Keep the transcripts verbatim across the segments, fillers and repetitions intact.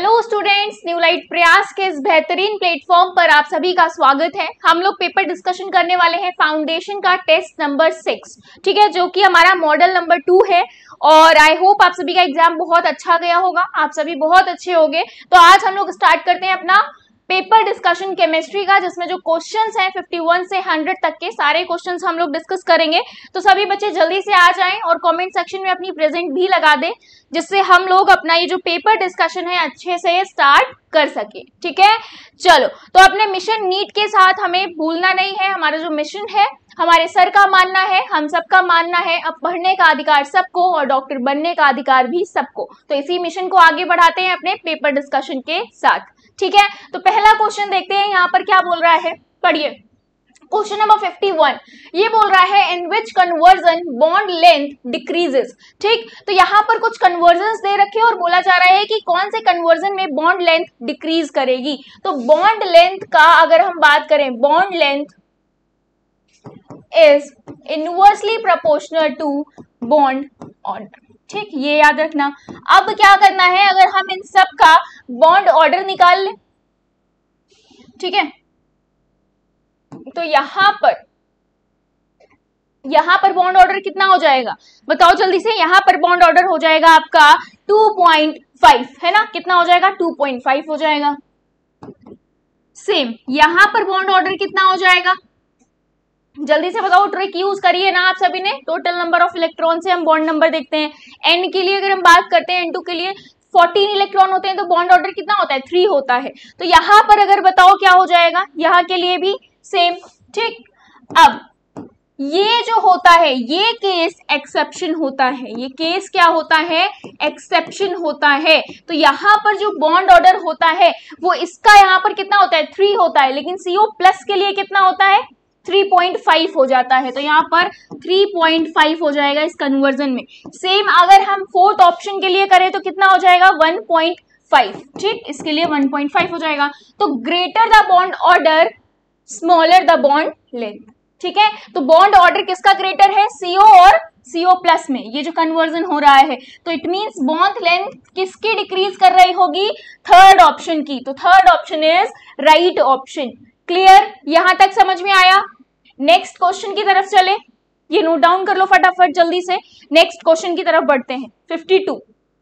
Hello students, new light प्रयास के इस बेहतरीन प्लेटफॉर्म पर आप सभी का स्वागत है। हम लोग पेपर डिस्कशन करने वाले हैं फाउंडेशन का टेस्ट नंबर सिक्स, ठीक है, जो कि हमारा मॉडल नंबर टू है। और आई होप आप सभी का एग्जाम बहुत अच्छा गया होगा, आप सभी बहुत अच्छे होंगे। तो आज हम लोग स्टार्ट करते हैं अपना पेपर डिस्कशन केमिस्ट्री का, जिसमें जो क्वेश्चंस हैं इक्यावन से सौ तक के सारे क्वेश्चंस हम लोग डिस्कस करेंगे। तो सभी बच्चे जल्दी से आ जाएं और कमेंट सेक्शन में अपनी प्रेजेंट भी लगा दें, जिससे हम लोग अपना ये जो पेपर डिस्कशन है अच्छे से स्टार्ट कर सके। ठीक है, चलो। तो अपने मिशन नीट के साथ हमें भूलना नहीं है। हमारा जो मिशन है, हमारे सर का मानना है, हम सबका मानना है, अब पढ़ने का अधिकार सबको और डॉक्टर बनने का अधिकार भी सबको। तो इसी मिशन को आगे बढ़ाते हैं अपने पेपर डिस्कशन के साथ। ठीक है, तो पहला क्वेश्चन देखते हैं यहाँ पर क्या बोल रहा है, पढ़िए। क्वेश्चन नंबर इक्यावन ये बोल रहा है in which conversion bond length decreases. ठीक, तो यहाँ पर कुछ कन्वर्जन दे रखे और बोला जा रहा है कि कौन से कन्वर्जन में बॉन्ड लेंथ डिक्रीज करेगी। तो बॉन्ड लेंथ का अगर हम बात करें, bond length is inversely proportional to bond order. ठीक, ये याद रखना। अब क्या करना है, अगर हम इन सब का बॉन्ड ऑर्डर निकाल लें, ठीक है, तो यहां पर यहां पर बॉन्ड ऑर्डर कितना हो जाएगा, बताओ जल्दी से। यहां पर बॉन्ड ऑर्डर हो जाएगा आपका टू पॉइंट फाइव, है ना, कितना हो जाएगा, टू पॉइंट फाइव हो जाएगा। सेम यहां पर बॉन्ड ऑर्डर कितना हो जाएगा, जल्दी से बताओ, ट्रिक यूज करिए ना आप सभी ने। टोटल नंबर ऑफ इलेक्ट्रॉन से हम बॉन्ड नंबर देखते हैं। एन के लिए अगर हम बात करते हैं, एन टू के लिए फोर्टीन इलेक्ट्रॉन होते हैं, तो बॉन्ड ऑर्डर कितना होता है, थ्री होता है। तो यहां पर अगर बताओ क्या हो जाएगा, यहां के लिए भी सेम। ठीक, अब ये जो होता है, ये केस एक्सेप्शन होता है। ये केस क्या होता है, एक्सेप्शन होता है। तो यहां पर जो बॉन्ड ऑर्डर होता है वो इसका यहां पर कितना होता है, थ्री होता है, लेकिन सीओ प्लस के लिए कितना होता है, थ्री पॉइंट फाइव हो जाता है। तो यहाँ पर थ्री पॉइंट फाइव हो जाएगा इस कन्वर्जन में। सेम अगर हम फोर्थ ऑप्शन के लिए करें तो कितना हो जाएगा, वन पॉइंट फाइव। ठीक, इसके लिए वन पॉइंट फाइव हो जाएगा। तो greater the bond order smaller the bond length. ठीक है, तो बॉन्ड ऑर्डर किसका ग्रेटर है, सीओ और सीओ प्लस में, ये जो कन्वर्जन हो रहा है। तो इट मींस बॉन्ड लेंथ किसकी डिक्रीज कर रही होगी, थर्ड ऑप्शन की। तो third option is right option. Clear, यहां तक समझ में आया। नेक्स्ट क्वेश्चन की तरफ चले, ये नोट डाउन कर लो फटाफट जल्दी से। नेक्स्ट क्वेश्चन की तरफ बढ़ते हैं। Fifty two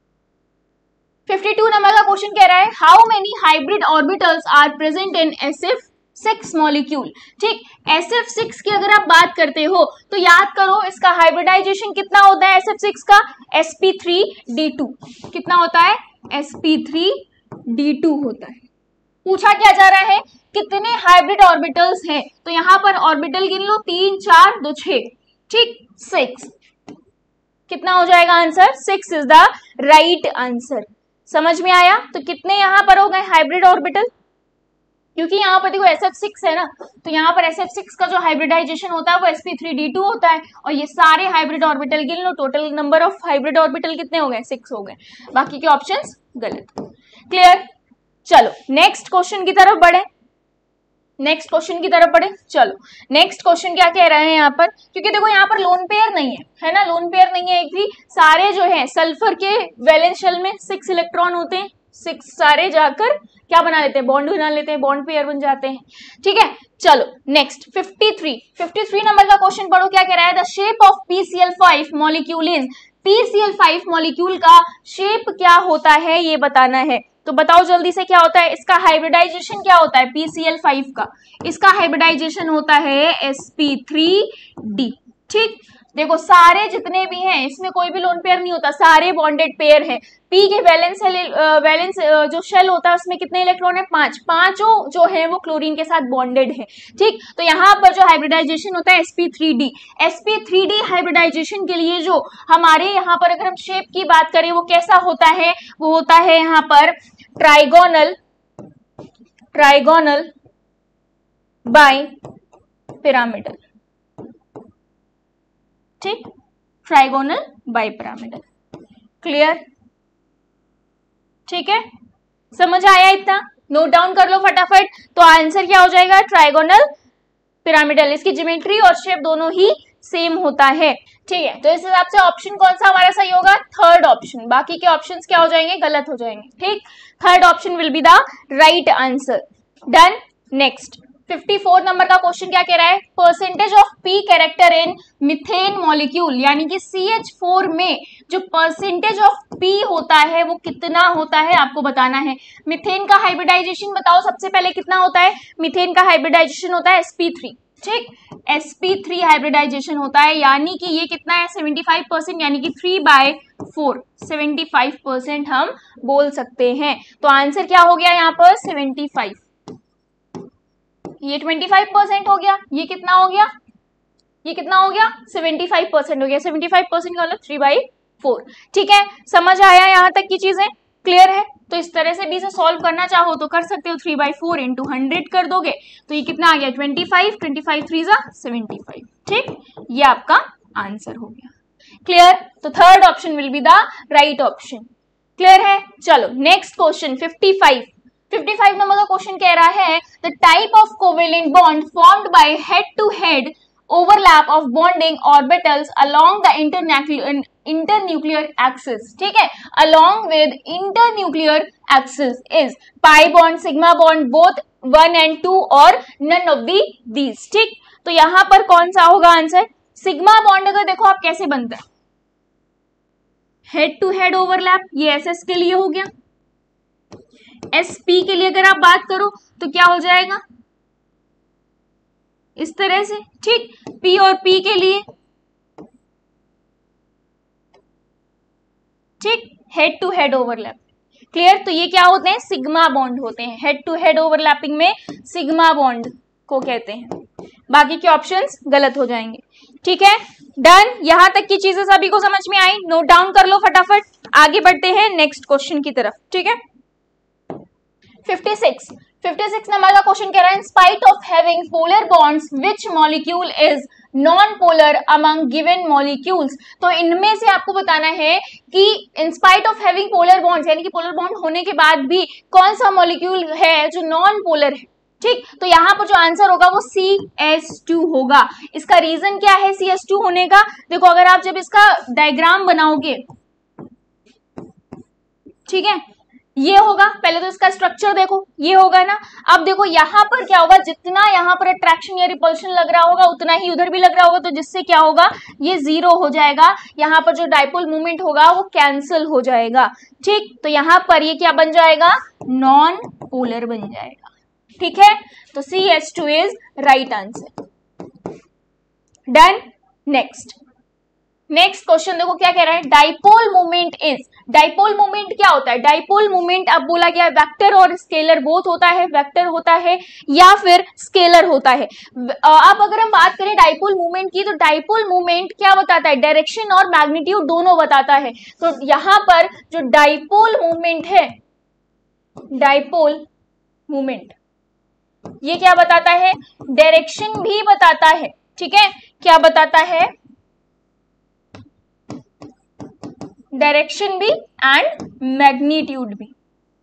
fifty two number का क्वेश्चन कह रहा है how many hybrid orbitals are present in S F six molecule. ठीक, एस एफ सिक्स की अगर आप बात करते हो तो याद करो इसका हाइब्रिडाइजेशन कितना होता है, एस एफ सिक्स का S P three D two. कितना होता है, S P three D two होता है। पूछा क्या जा रहा है, कितने हाइब्रिड ऑर्बिटल्स हैं, तो यहां पर ऑर्बिटल गिन लो, तीन चार दो छह। ठीक, सिक्स। कितना हो जाएगा answer, six is the right answer. समझ में आया। तो कितने यहां पर हो गए हाइब्रिड ऑर्बिटल, क्योंकि यहाँ पर देखो एस एफ सिक्स है ना, तो यहाँ पर एस एफ सिक्स का जो हाइब्रिडाइजेशन होता है वो S P three D two होता है। और ये सारे हाइब्रिड ऑर्बिटल गिन लो, total number of hybrid orbital कितने हो गए, सिक्स हो गए। बाकी के ऑप्शंस गलत। क्लियर, चलो नेक्स्ट क्वेश्चन की तरफ बढ़े। नेक्स्ट क्वेश्चन की तरफ बढ़े चलो नेक्स्ट क्वेश्चन क्या कह रहे हैं यहाँ पर, क्योंकि देखो यहाँ पर लोन पेयर नहीं है, है ना, लोन पेयर नहीं है एक भी। सारे जो है सल्फर के वैलेंस शेल में सिक्स इलेक्ट्रॉन होते हैं, सिक्स सारे जाकर क्या बना लेते हैं, बॉन्ड बना लेते हैं, बॉन्ड पेयर बन जाते हैं। ठीक है, चलो next fifty three fifty three number का क्वेश्चन पढ़ो, क्या कह रहा है, the shape of P C L five molecule is. P C L five molecule का शेप क्या होता है ये बताना है। तो बताओ जल्दी से क्या होता है, इसका हाइब्रिडाइजेशन क्या होता है, पी सी एल फाइव का, इसका हाइब्रिडाइजेशन होता है एस पी थ्री डी। ठीक, देखो सारे जितने भी हैं इसमें कोई भी लोन पेयर नहीं होता, सारे बॉन्डेड पेयर हैं। पी के वैलेंस वैलेंस जो शेल होता है उसमें कितने इलेक्ट्रॉन है, पांच। पांचों जो है वो क्लोरीन के साथ बॉन्डेड है। ठीक, तो यहाँ पर जो हाइब्रिडाइजेशन होता है S P three D. S P three D hybridization के लिए जो हमारे यहाँ पर अगर हम शेप की बात करें वो कैसा होता है, वो होता है यहाँ पर ट्राइगोनल ट्राइगोनल बाई पिरामिडल। ठीक, ट्राइगोनल बाई पिरामिडल। क्लियर, ठीक है, समझ आया इतना, नोट डाउन कर लो फटाफट। तो आंसर क्या हो जाएगा, ट्राइगोनल पिरामिडल। इसकी ज्योमेट्री और शेप दोनों ही सेम होता है। ठीक है, तो इस हिसाब से ऑप्शन कौन सा हमारा सही होगा? Third option. बाकी के ऑप्शंस क्या हो जाएंगे? गलत हो जाएंगे। ठीक, third option will be the right answer. Done. Next fifty four number का क्वेश्चन क्या कह रहा है? Percentage of p character in methane molecule, यानी कि सी एच फोर में जो परसेंटेज ऑफ पी होता है वो कितना होता है आपको बताना है। मिथेन का हाइब्रिडाइजेशन बताओ सबसे पहले कितना होता है? मिथेन का हाइब्रिडाइजेशन होता है एस पी थ्री। ठीक, एस पी थ्री हाइब्रिडाइजेशन होता है, यानी कि ये कितना है? सेवेंटी फाइव परसेंट, यानी कि three by four, seventy five percent हम बोल सकते हैं। तो आंसर क्या हो गया यहाँ पर? Seventy five. ये ट्वेंटी फाइव परसेंट हो गया, ये कितना हो गया? ये कितना हो गया? सेवेंटी फाइव परसेंट हो गया। सेवेंटी फाइव परसेंट का मतलब थ्री बाई फोर। ठीक है, समझ आया यहाँ तक की चीजें? क्लियर है? तो इस तरह से भी इसे सॉल्व करना चाहो तो कर सकते हो। Three by four into hundred कर दोगे तो ये कितना आ गया? Twenty five, twenty five three जा सेवेंटी फाइव। ठीक, ये आपका आंसर हो गया। क्लियर? तो third option will be the right option. Clear है? चलो next question fifty five. Fifty five number का क्वेश्चन कह रहा है the type of covalent bond formed by head to head overlap of bonding orbitals along the internuclear internuclear axis. ठीक है, along with internuclear axis is pi bond, sigma bond, both one and two और none of the these. ठीक, तो यहां पर कौन सा होगा आंसर? सिग्मा बॉन्ड अगर देखो आप कैसे बनता है, हेड टू हेड ओवरलैप, ये एस एस के लिए हो गया। एस पी के लिए अगर आप बात करो तो क्या हो जाएगा? इस तरह से। ठीक, पी और पी के लिए, ठीक, head to head overlap. Clear? तो ये क्या होते हैं? सिग्मा बॉन्ड होते हैं। हेड टू हेड ओवरलैपिंग में सिग्मा बॉन्ड को कहते हैं। बाकी के ऑप्शंस गलत हो जाएंगे। ठीक है, डन। यहां तक की चीजें सभी को समझ में आई? नोट डाउन कर लो फटाफट। आगे बढ़ते हैं नेक्स्ट क्वेश्चन की तरफ। ठीक है, fifty six. Fifty six number का क्वेश्चन कह रहा है in spite of having polar bonds which molecule is non polar among given molecules. तो इनमें से आपको बताना है कि in spite of having polar bonds, यानी कि पोलर बॉन्ड होने के बाद भी कौन सा मॉलिक्यूल है जो नॉन पोलर है। ठीक, तो यहां पर जो आंसर होगा वो सी एच टू होगा। इसका रीजन क्या है सी एच टू होने का? देखो, अगर आप जब इसका डायग्राम बनाओगे, ठीक है, ये होगा, पहले तो इसका स्ट्रक्चर देखो, ये होगा ना। अब देखो यहां पर क्या होगा, जितना यहां पर अट्रैक्शन या रिपल्शन लग रहा होगा उतना ही उधर भी लग रहा होगा, तो जिससे क्या होगा, ये जीरो हो जाएगा। यहां पर जो डाइपोल मूवमेंट होगा वो कैंसिल हो जाएगा। ठीक, तो यहां पर ये क्या बन जाएगा? नॉन पोलर बन जाएगा। ठीक है, तो C H two is right answer. Done. Next next question देखो क्या कह रहा है, dipole movement is. Dipole movement क्या होता है? डाइपोल मूवमेंट अब बोला गया वेक्टर और स्केलर बोथ होता है, वेक्टर होता है या फिर स्केलर होता है। अब अगर हम बात करें डाइपोल मूवमेंट की, तो डाइपोल मूवमेंट क्या बताता है? डायरेक्शन और मैग्नीट्यूड दोनों बताता है। तो यहां पर जो डाइपोल मूवमेंट है, डाइपोल मूवमेंट ये क्या बताता है? डायरेक्शन भी बताता है। ठीक है, क्या बताता है? डायरेक्शन भी एंड मैग्नीट्यूड भी।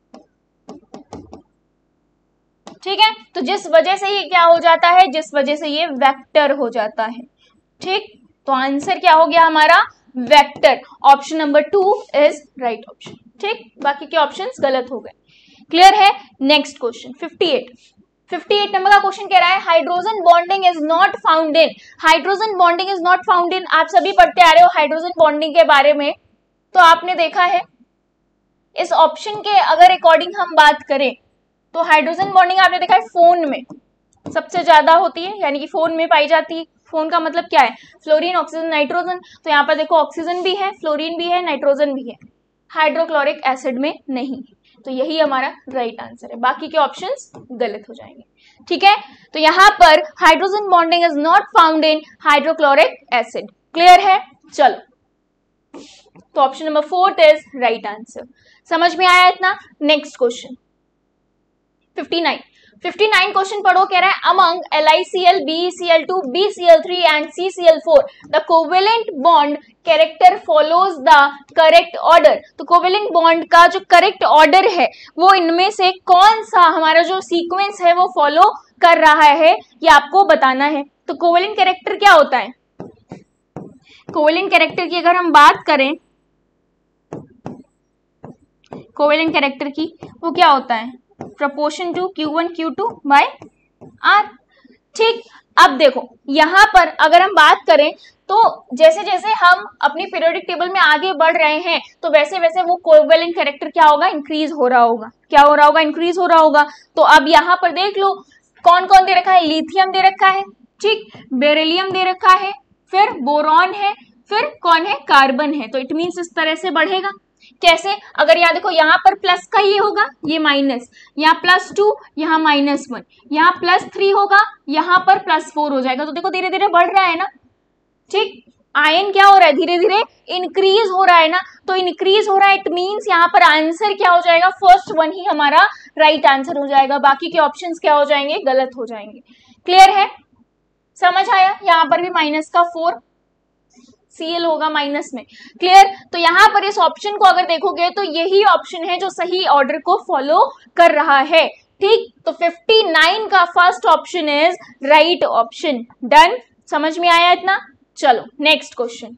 ठीक है, तो जिस वजह से ये क्या हो जाता है, जिस वजह से ये वेक्टर हो जाता है। ठीक, तो आंसर क्या हो गया हमारा? Vector. Option number two is right option. ठीक, बाकी के ऑप्शंस गलत हो गए। क्लियर है? Next question fifty eight. Fifty eight number का क्वेश्चन कह रहा है hydrogen bonding is not found in. Hydrogen bonding is not found in, आप सभी पढ़ते आ रहे हो हाइड्रोजन बॉन्डिंग के बारे में, तो आपने देखा है इस ऑप्शन के अगर अकॉर्डिंग हम बात करें तो हाइड्रोजन बॉन्डिंग आपने देखा है फोन में सबसे ज्यादा होती है, यानी कि फोन में पाई जाती है। फोन का मतलब क्या है? Fluorine, oxygen, nitrogen. तो यहाँ पर देखो ऑक्सीजन भी है, फ्लोरीन भी है, नाइट्रोजन भी है, हाइड्रोक्लोरिक एसिड में नहीं। तो यही हमारा राइट आंसर है, बाकी के ऑप्शंस गलत हो जाएंगे। ठीक है, तो यहाँ पर hydrogen bonding is not found in hydrochloric acid. Clear है? चलो, तो option number fourth is right answer. समझ में आया इतना? Next question fifty nine. Fifty nine question पढ़ो, कह रहा है among L I C L, B E C L two, B C L three and C C L four the covalent bond character follows the correct order. तो covalent bond का जो correct order है वो इनमें से कौन सा हमारा जो सीक्वेंस है वो फॉलो कर रहा है, ये आपको बताना है। तो कोवेलेंट कैरेक्टर क्या होता है? कोवेलेंट कैरेक्टर की अगर हम बात करें, कोवेलेंट कैरेक्टर की, वो क्या होता है, proportion to q one q two by r. ठीक, अब देखो यहां पर अगर हम बात करें तो जैसे जैसे हम अपनी पीरियोडिक टेबल में आगे बढ़ रहे हैं तो वैसे वैसे वो कोवेलेंट कैरेक्टर क्या होगा, इंक्रीज हो रहा होगा। क्या हो रहा होगा, इंक्रीज हो रहा होगा। तो अब यहां पर देख लो कौन कौन दे रखा है, लिथियम दे रखा है, ठीक, बेरिलियम दे रखा है, फिर बोरॉन है, फिर कौन है, कार्बन है। तो इट मीन्स इस तरह से बढ़ेगा। कैसे, अगर यहाँ देखो यहाँ पर प्लस का ये होगा, ये माइनस, यहाँ प्लस टू, यहाँ माइनस वन, यहाँ प्लस थ्री होगा, यहाँ पर प्लस फोर हो जाएगा। तो देखो धीरे धीरे बढ़ रहा है ना। ठीक, आयन क्या हो रहा है, धीरे धीरे इंक्रीज हो रहा है ना। तो इंक्रीज हो रहा है, इट मीन्स यहाँ पर आंसर क्या हो जाएगा, फर्स्ट वन ही हमारा राइट आंसर हो जाएगा। बाकी के ऑप्शंस क्या हो जाएंगे, गलत हो जाएंगे। क्लियर है, समझ आया। यहाँ पर भी माइनस का फोर सीएल होगा माइनस में। क्लियर। तो यहाँ पर इस ऑप्शन को अगर देखोगे तो यही ऑप्शन है जो सही ऑर्डर को फॉलो कर रहा है। ठीक, तो फिफ्टी नाइन का first option is right option. Done, समझ में आया इतना। चलो नेक्स्ट क्वेश्चन,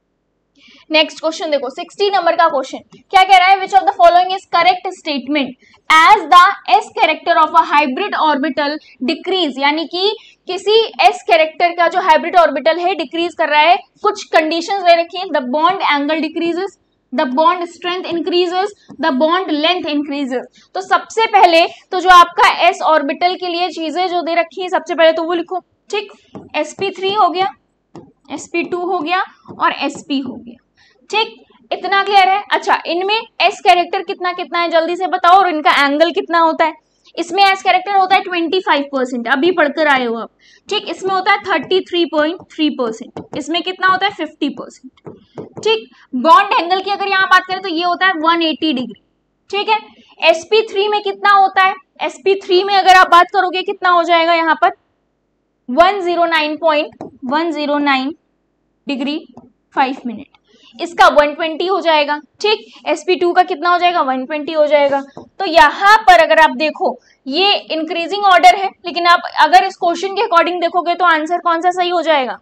नेक्स्ट क्वेश्चन देखो सिक्सटी नंबर का क्वेश्चन क्या कह रहा है, which of the following is correct statement as the s character of a hybrid orbital decreases, यानी कि किसी एस कैरेक्टर का जो हाइब्रिड ऑर्बिटल है डिक्रीज कर रहा है। कुछ कंडीशंस दे रखी है, the bond angle decreases, the bond strength increases, the bond length increases. तो सबसे पहले तो जो आपका एस ऑर्बिटल के लिए चीजें जो दे रखी है सबसे पहले तो वो लिखो। ठीक, एस पी थ्री हो गया, एस पी टू हो गया और एस पी हो गया। ठीक, इतना क्लियर है। अच्छा, इनमें एस कैरेक्टर कितना कितना है जल्दी से बताओ, और इनका एंगल कितना होता है। इसमें एस कैरेक्टर होता है ट्वेंटी फाइव परसेंट, अभी पढ़कर आए हो आप। ठीक, इसमें होता है thirty three point three percent, इसमें कितना होता है फिफ्टी परसेंट। ठीक, बॉन्ड एंगल की अगर यहाँ बात करें तो ये होता है वन एटी डिग्री। ठीक है, एस पी थ्री में कितना होता है, एस पी थ्री में अगर आप बात करोगे कितना हो जाएगा यहाँ पर one zero nine point one zero nine degree five minute, इसका वन ट्वेंटी हो जाएगा। ठीक, एस पी टू का कितना हो जाएगा, वन ट्वेंटी हो जाएगा। तो यहाँ पर अगर आप देखो ये इंक्रीजिंग ऑर्डर है, लेकिन आप अगर इस क्वेश्चन के अकॉर्डिंग देखोगे तो आंसर कौन सा सही हो जाएगा।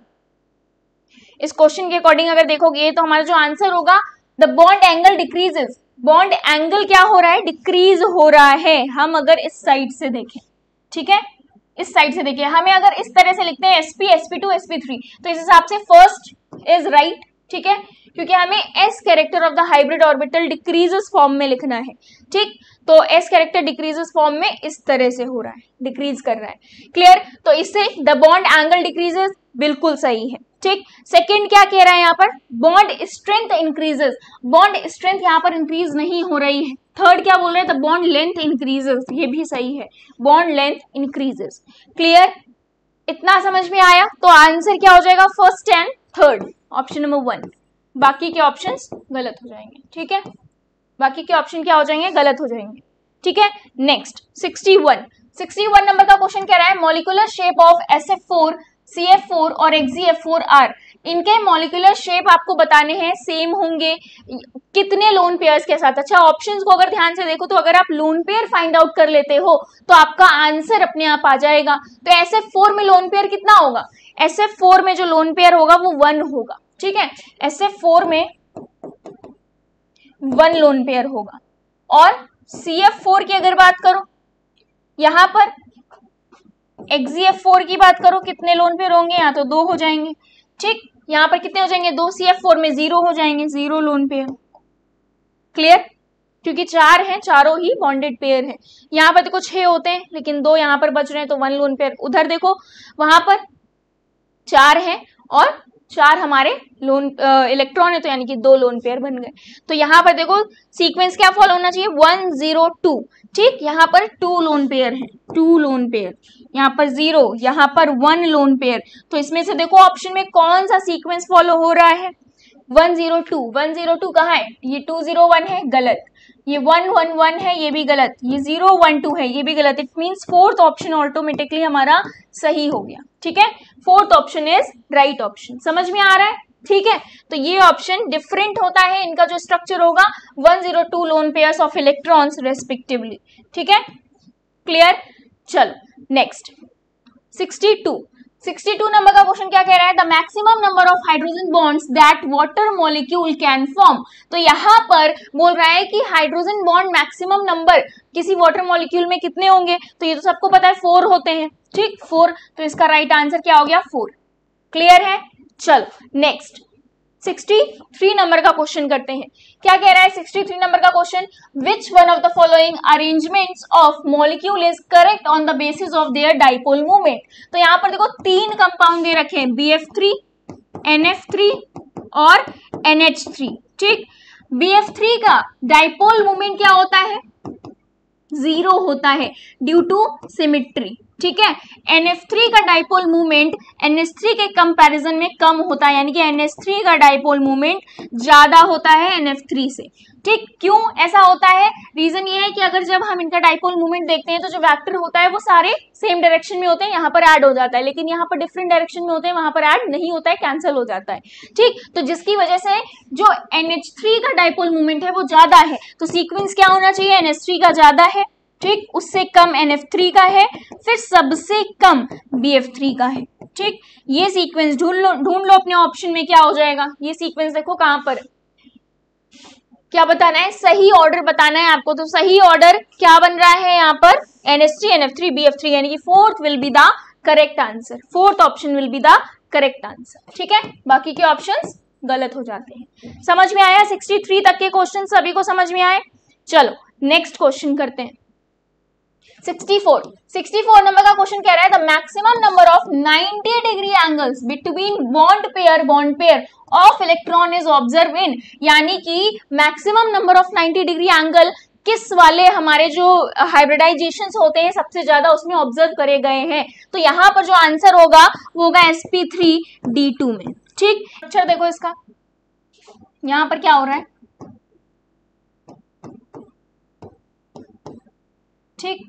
इस क्वेश्चन के अकॉर्डिंग अगर देखोगे तो हमारा जो आंसर होगा the bond angle decreases, bond angle क्या हो रहा है, डिक्रीज हो रहा है। हम अगर इस साइड से देखें, ठीक है, इस साइड से देखिए, हमें अगर इस तरह से लिखते हैं s p, s p two, s p three, तो इस हिसाब से फर्स्ट इज राइट। ठीक है, क्योंकि हमें s character of the hybrid orbital decreases form में लिखना है। ठीक, तो एस कैरेक्टर डिक्रीजेस फॉर्म में इस तरह से हो रहा है, डिक्रीज कर रहा है। क्लियर, तो इससे द बॉन्ड एंगल डिक्रीजेस बिल्कुल सही है। ठीक, सेकंड क्या कह रहा है यहाँ पर, bond strength increases, bond strength यहाँ पर इंक्रीज नहीं हो रही है। थर्ड क्या बोल रहे हैं, द बॉन्ड लेंथ इंक्रीजेस, ये भी सही है, बॉन्ड लेंथ इंक्रीजेस। क्लियर, इतना समझ में आया। तो आंसर क्या हो जाएगा, first and third, option number one. बाकी के ऑप्शंस गलत हो जाएंगे। ठीक है, बाकी के ऑप्शन क्या हो जाएंगे, गलत हो जाएंगे। ठीक है, next sixty one, sixty one number का क्वेश्चन कह रहा है molecular shape of S F four, C F four और X G F four are, इनके मॉलिक्यूलर शेप आपको बताने हैं, सेम होंगे कितने लोन पेयर्स के साथ। अच्छा, ऑप्शंस को अगर ध्यान से देखो तो अगर आप लोन पेयर फाइंड आउट कर लेते हो तो आपका आंसर अपने आप आ जाएगा। तो एस एफ फोर में लोन पेयर कितना होगा, एस एफ फोर में जो लोन पेयर होगा वो वन होगा। ठीक है, एस एफ फोर में वन लोन पेयर होगा। और सी एफ फोर की अगर बात करो, यहां पर एक्स जी एफ फोर की बात करो, कितने लोन पेयर होंगे, यहाँ तो दो हो जाएंगे। ठीक, यहाँ पर कितने हो जाएंगे, दो, सी एफ फोर में जीरो हो जाएंगे, जीरो लोन पेयर। क्लियर, क्योंकि चार हैं, चारों ही बॉन्डेड पेयर है। यहाँ पर देखो छह होते हैं लेकिन दो यहाँ पर बच रहे हैं, तो वन लोन पेयर। उधर देखो वहां पर चार हैं और चार हमारे लोन इलेक्ट्रॉन है, तो यानी कि दो लोन पेयर बन गए। तो यहाँ पर देखो सीक्वेंस क्या फॉलो होना चाहिए, वन जीरो टू। ठीक, यहाँ पर टू लोन पेयर है, टू लोन पेयर, यहाँ पर जीरो, यहाँ पर वन लोन पेयर। तो इसमें से देखो ऑप्शन में कौन सा सीक्वेंस फॉलो हो रहा है, one zero two, one zero two कहाँ है, ये टू जीरो वन है, गलत। ये वन वन वन है, ये भी गलत। ये जीरो वन टू है, ये भी गलत। It means fourth option automatically हमारा सही हो गया। ठीक है, fourth option is right option. समझ में आ रहा है। ठीक है, तो ये ऑप्शन डिफरेंट होता है, इनका जो स्ट्रक्चर होगा one zero two lone pairs of electrons respectively. ठीक है, क्लियर। चलो नेक्स्ट सिक्सटी टू, बासठ नंबर का क्वेश्चन क्या कह रहा है, the maximum number of hydrogen bonds that water molecule can form. तो यहाँ पर बोल रहा है कि हाइड्रोजन बॉन्ड मैक्सिमम नंबर किसी वाटर मॉलिक्यूल में कितने होंगे, तो ये तो सबको पता है फोर होते हैं, ठीक, फोर। तो इसका राइट आंसर क्या हो गया, फोर। क्लियर है। चलो नेक्स्ट तिरसठ नंबर का क्वेश्चन करते हैं। क्या कह रहा है तिरसठ नंबर का question, which one of the following arrangements of molecule is correct on the basis of their dipole movement. तो यहाँ पर देखो तीन कंपाउंड दे रखे हैं, B F three, N F three और एन एच थ्री, ठीक। बी एफ थ्री का डाइपोल मूवमेंट क्या होता है, जीरो होता है ड्यू टू सिमिट्री, ठीक है। एन एफ थ्री का dipole movement N H three के कंपैरिजन में कम होता है, यानी कि एन एच थ्री का डाइपोल मूवमेंट ज्यादा होता है एन एफ थ्री से, ठीक। क्यों ऐसा होता है, रीजन ये है कि अगर जब हम इनका डाइपोल मूवमेंट देखते हैं तो जो वेक्टर होता है वो सारे सेम डायरेक्शन में होते हैं, यहाँ पर ऐड हो जाता है, लेकिन यहाँ पर डिफरेंट डायरेक्शन में होते हैं, वहां पर ऐड नहीं होता है, कैंसिल हो जाता है, ठीक। तो जिसकी वजह से जो एन एच थ्री का डाइपोल मूवमेंट है वो ज्यादा है, तो सीक्वेंस क्या होना चाहिए, एन एच थ्री का ज्यादा है, ठीक, उससे कम एन एफ थ्री का है, फिर सबसे कम बी एफ थ्री का है, ठीक। ये सीक्वेंस ढूंढ लो ढूंढ लो अपने ऑप्शन में, क्या हो जाएगा, ये सीक्वेंस देखो कहां पर, क्या बताना है, सही ऑर्डर बताना है आपको। तो सही ऑर्डर क्या बन रहा है यहाँ पर, N H three, N F three, B F three, यानी कि fourth will be the correct answer, fourth option will be the correct answer, ठीक है। बाकी के ऑप्शंस गलत हो जाते हैं। समझ में आया, तिरसठ तक के क्वेश्चन सभी को समझ में आए। चलो नेक्स्ट क्वेश्चन करते हैं। चौंसठ चौंसठ नंबर का क्वेश्चन कह रहा है, the maximum number of ninety degree angles between bond pair bond pair of electron is observe in, यानी कि maximum number of ninety degree angle किस वाले हमारे जो हाइब्रिडाइजेशन होते हैं सबसे ज्यादा उसमें ऑब्जर्व करे गए हैं। तो यहाँ पर जो आंसर होगा वो होगा s P three D two में, ठीक। अच्छा देखो इसका, यहाँ पर क्या हो रहा है, ठीक,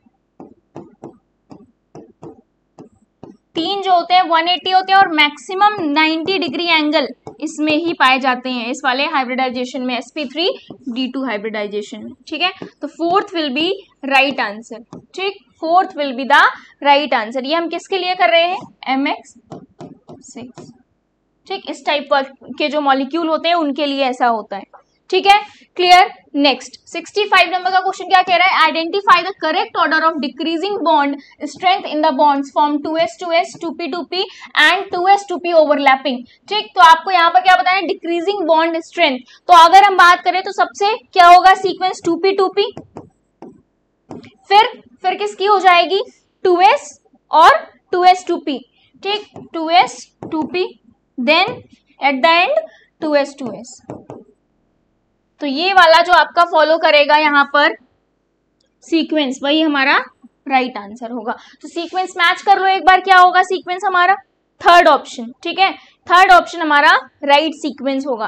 तीन जो होते हैं एक सौ अस्सी होते हैं और मैक्सिमम नाइंटी डिग्री एंगल इसमें ही पाए जाते हैं, इस वाले हाइब्रिडाइजेशन में, s P three D two hybridisation में, ठीक है। तो fourth will be right answer, ठीक, fourth will be the right answer. ये हम किसके लिए कर रहे हैं, एम एक्स सिक्स, ठीक, इस टाइप के जो मॉलिक्यूल होते हैं उनके लिए ऐसा होता है, ठीक है। क्लियर। नेक्स्ट पैंसठ नंबर का क्वेश्चन क्या कह रहा है, identify the correct order of decreasing bond strength in the bonds form two s two s, two p two p and two s two p overlapping, ठीक। तो आपको यहाँ पर क्या बताया, डिक्रीजिंग बॉन्ड स्ट्रेंथ। तो अगर हम बात करें तो सबसे क्या होगा sequence, two p two p, फिर फिर किसकी हो जाएगी, टू एस और टू एस टू पी, ठीक, two s two p, then at the end two s two s. तो ये वाला जो आपका फॉलो करेगा यहाँ पर सीक्वेंस, वही हमारा राइट आंसर होगा। तो सीक्वेंस मैच कर लो एक बार, क्या होगा सीक्वेंस हमारा, थर्ड ऑप्शन, ठीक है, थर्ड ऑप्शन हमारा राइट सीक्वेंस होगा,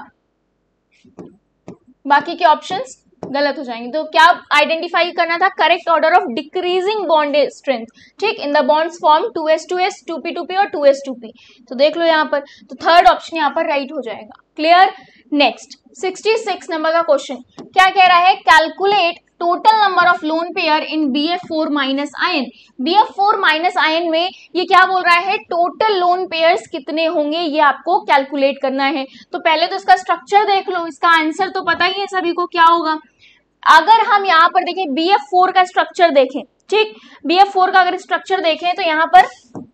बाकी के ऑप्शंस गलत हो जाएंगे। तो क्या आइडेंटिफाई करना था, correct order of decreasing bond strength, ठीक, in the bonds form two s two s, two p two p और टू एस टू पी। तो देख लो यहाँ पर, तो थर्ड ऑप्शन यहाँ पर राइट हो जाएगा। क्लियर। नेक्स्ट छियासठ नंबर का क्वेश्चन क्या कह रहा है, calculate total number of lone pair in B F four minus ion. B F four minus ion में ये क्या बोल रहा है, टोटल लोन पेयर्स कितने होंगे ये आपको कैलकुलेट करना है। तो पहले तो इसका स्ट्रक्चर देख लो, इसका आंसर तो पता ही है सभी को क्या होगा। अगर हम यहाँ पर देखें बी एफ फोर का स्ट्रक्चर देखें, ठीक, बी एफ फोर का अगर स्ट्रक्चर देखें तो यहाँ पर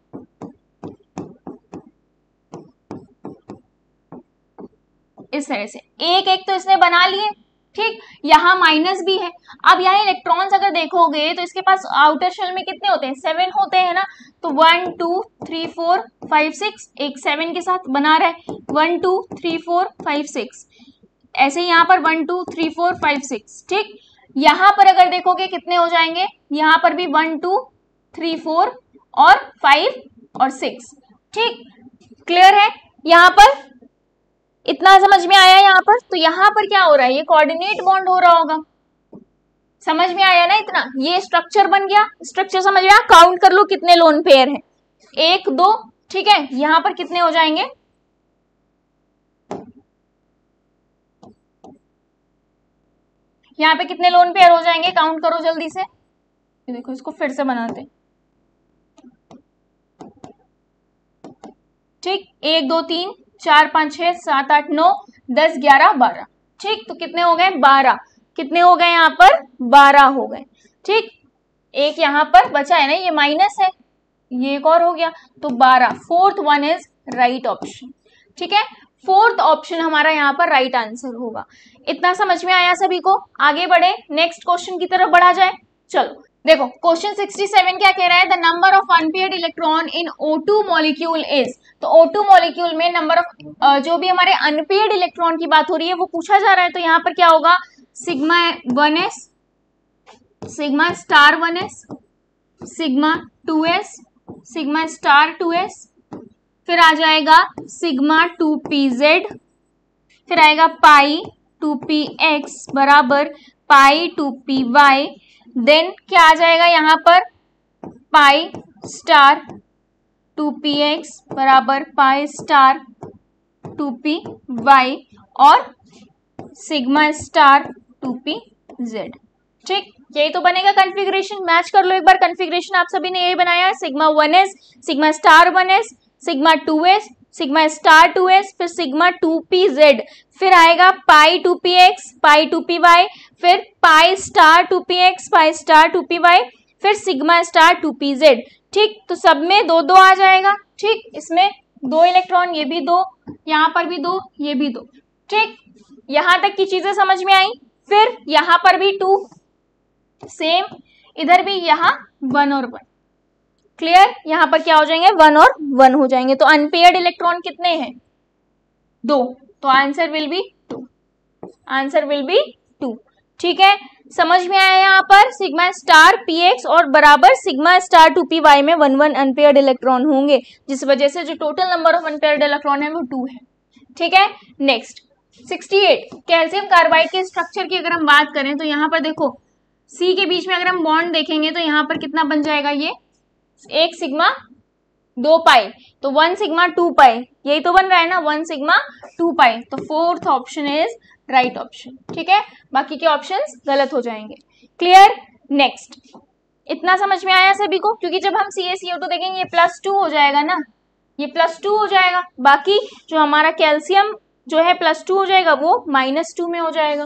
इस तरह से एक एक तो इसने बना लिए, ठीक, यहाँ माइनस भी है। अब यहाँ इलेक्ट्रॉन्स अगर देखोगे तो इसके पास आउटर शेल में कितने होते हैं, सेवन होते हैं ना। तो one two three four five six, एक सेवन के साथ बना रहा है, one two three four five six, ऐसे यहाँ पर one two three four five six, ठीक। यहाँ पर अगर देखोगे कितने हो जाएंगे, यहाँ पर भी वन टू थ्री फोर और फाइव और सिक्स, ठीक। क्लियर है, यहाँ पर इतना समझ में आया यहाँ पर। तो यहाँ पर क्या हो रहा है, ये कोऑर्डिनेट बॉन्ड हो रहा होगा, समझ में आया ना इतना, ये स्ट्रक्चर बन गया, स्ट्रक्चर समझ में आया। काउंट कर लो कितने लोन पेयर हैं, एक दो, ठीक है। यहाँ पर कितने हो जाएंगे, यहाँ पे कितने लोन पेयर हो जाएंगे, काउंट करो जल्दी से। देखो इसको फिर से बनाते हैं, ठीक, एक दो तीन चार पाँच छः सात आठ नौ दस ग्यारह बारह। ठीक, तो कितने हो गए? बारह। कितने हो गए यहाँ पर? बारह हो गए। ठीक, एक यहाँ पर बचा है ना, ये माइनस है, ये एक और हो गया, तो बारह। Fourth one is right option. ठीक है, फोर्थ ऑप्शन हमारा यहाँ पर राइट आंसर होगा। इतना समझ में आया सभी को? आगे बढ़े, नेक्स्ट क्वेश्चन की तरफ बढ़ा जाए। चलो देखो, क्वेश्चन सड़सठ क्या कह रहा है? The number of unpaired electron in O two molecule is. तो O टू मॉलिक्यूल में नंबर ऑफ जो भी हमारे अनपेयर्ड इलेक्ट्रॉन की बात हो रही है वो पूछा जा रहा है। तो यहाँ पर क्या होगा? Sigma one S, sigma star one S, sigma two S, sigma star two S, फिर आ जाएगा सिग्मा टू पी जेड, फिर आएगा पाई टू पी एक्स बराबर pi two P Y, then क्या आ जाएगा यहाँ पर? Pi star two P X बराबर pi star two P Y और sigma star two P Z. ठीक, यही तो बनेगा कॉन्फ़िगरेशन। मैच कर लो एक बार कॉन्फ़िगरेशन, आप सभी ने यही बनाया है। Sigma one S, sigma star one S, sigma two S, sigma star two S, फिर सिग्मा टू पी जेड, फिर आएगा pi two P X, pi two P Y, फिर pi star two P X, pi star two P Y, फिर sigma star two P Z. ठीक, तो सब में दो दो आ जाएगा। ठीक, इसमें दो इलेक्ट्रॉन, ये भी दो, यहाँ पर भी दो, ये भी दो। ठीक, यहां तक की चीजें समझ में आई। फिर यहां पर भी टू, सेम इधर भी यहाँ वन और वन। क्लियर? यहाँ पर क्या हो जाएंगे? वन और वन हो जाएंगे। तो अनपेयर्ड इलेक्ट्रॉन कितने हैं? दो। तो answer will be two, answer will be two. ठीक है, समझ में आया? यहाँ पर सिग्मा स्टार पी एक्स और बराबर sigma star two P Y में वन वन अनपेयर्ड इलेक्ट्रॉन होंगे, जिस वजह से जो total number of unpaired electron है वो टू है। ठीक है, नेक्स्ट अड़सठ, कैल्शियम कार्बाइड के स्ट्रक्चर की अगर हम बात करें तो यहाँ पर देखो, सी के बीच में अगर हम बॉन्ड देखेंगे तो यहाँ पर कितना बन जाएगा? ये एक सिग्मा दो पाई, तो वन सिग्मा टू पाई, यही तो बन रहा है ना, वन सिग्मा टू पाई। तो fourth option is right option. ठीक है, बाकी के ऑप्शंस गलत हो जाएंगे। क्लियर? नेक्स्ट, इतना समझ में आया सभी को? क्योंकि जब हम सी ए सी ओ टू देखेंगे ये प्लस टू हो जाएगा ना, ये प्लस टू हो जाएगा, बाकी जो हमारा कैल्शियम जो है प्लस टू हो जाएगा, वो माइनस टू में हो जाएगा।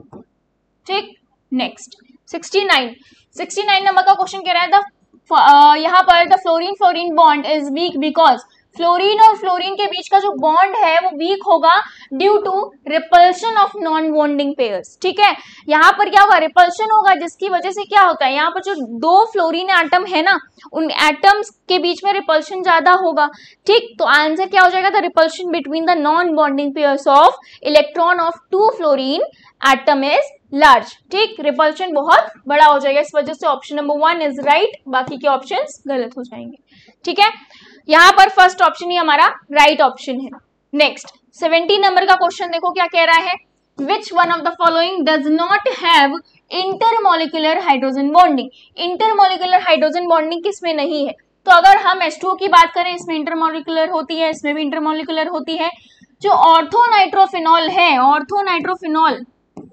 ठीक, next sixty nine, sixty nine number का क्वेश्चन कह रहा है द uh, यहाँ पर the fluorine fluorine bond is weak because, fluorine और फ्लोरीन के बीच का जो बॉन्ड है वो वीक होगा due to repulsion of non bonding pairs. ठीक है, यहाँ पर क्या होगा? रिपल्शन होगा, जिसकी वजह से क्या होता है, यहाँ पर जो दो फ्लोरीन एटम है ना, उन एटम्स के बीच में रिपल्शन ज्यादा होगा। ठीक, तो आंसर क्या हो जाएगा? The repulsion between the non bonding pairs of electron of two fluorine atom is large. ठीक, रिपल्शन बहुत बड़ा हो जाएगा, इस वजह से option number one is right, बाकी के ऑप्शंस गलत हो जाएंगे। ठीक है, यहाँ पर फर्स्ट ऑप्शन ही हमारा राइट ऑप्शन है। नेक्स्ट सेवेंटी नंबर का क्वेश्चन देखो क्या कह रहा है? Which one of the following does not have intermolecular hydrogen bonding. Intermolecular hydrogen bonding किसमें नहीं है? तो अगर हम एच टू ओ की बात करें, इसमें इंटरमॉलिक्यूलर होती है, इसमें भी इंटरमॉलिक्यूलर होती है। जो ऑर्थोनाइट्रोफिनॉल है, ऑर्थोनाइट्रोफिनॉल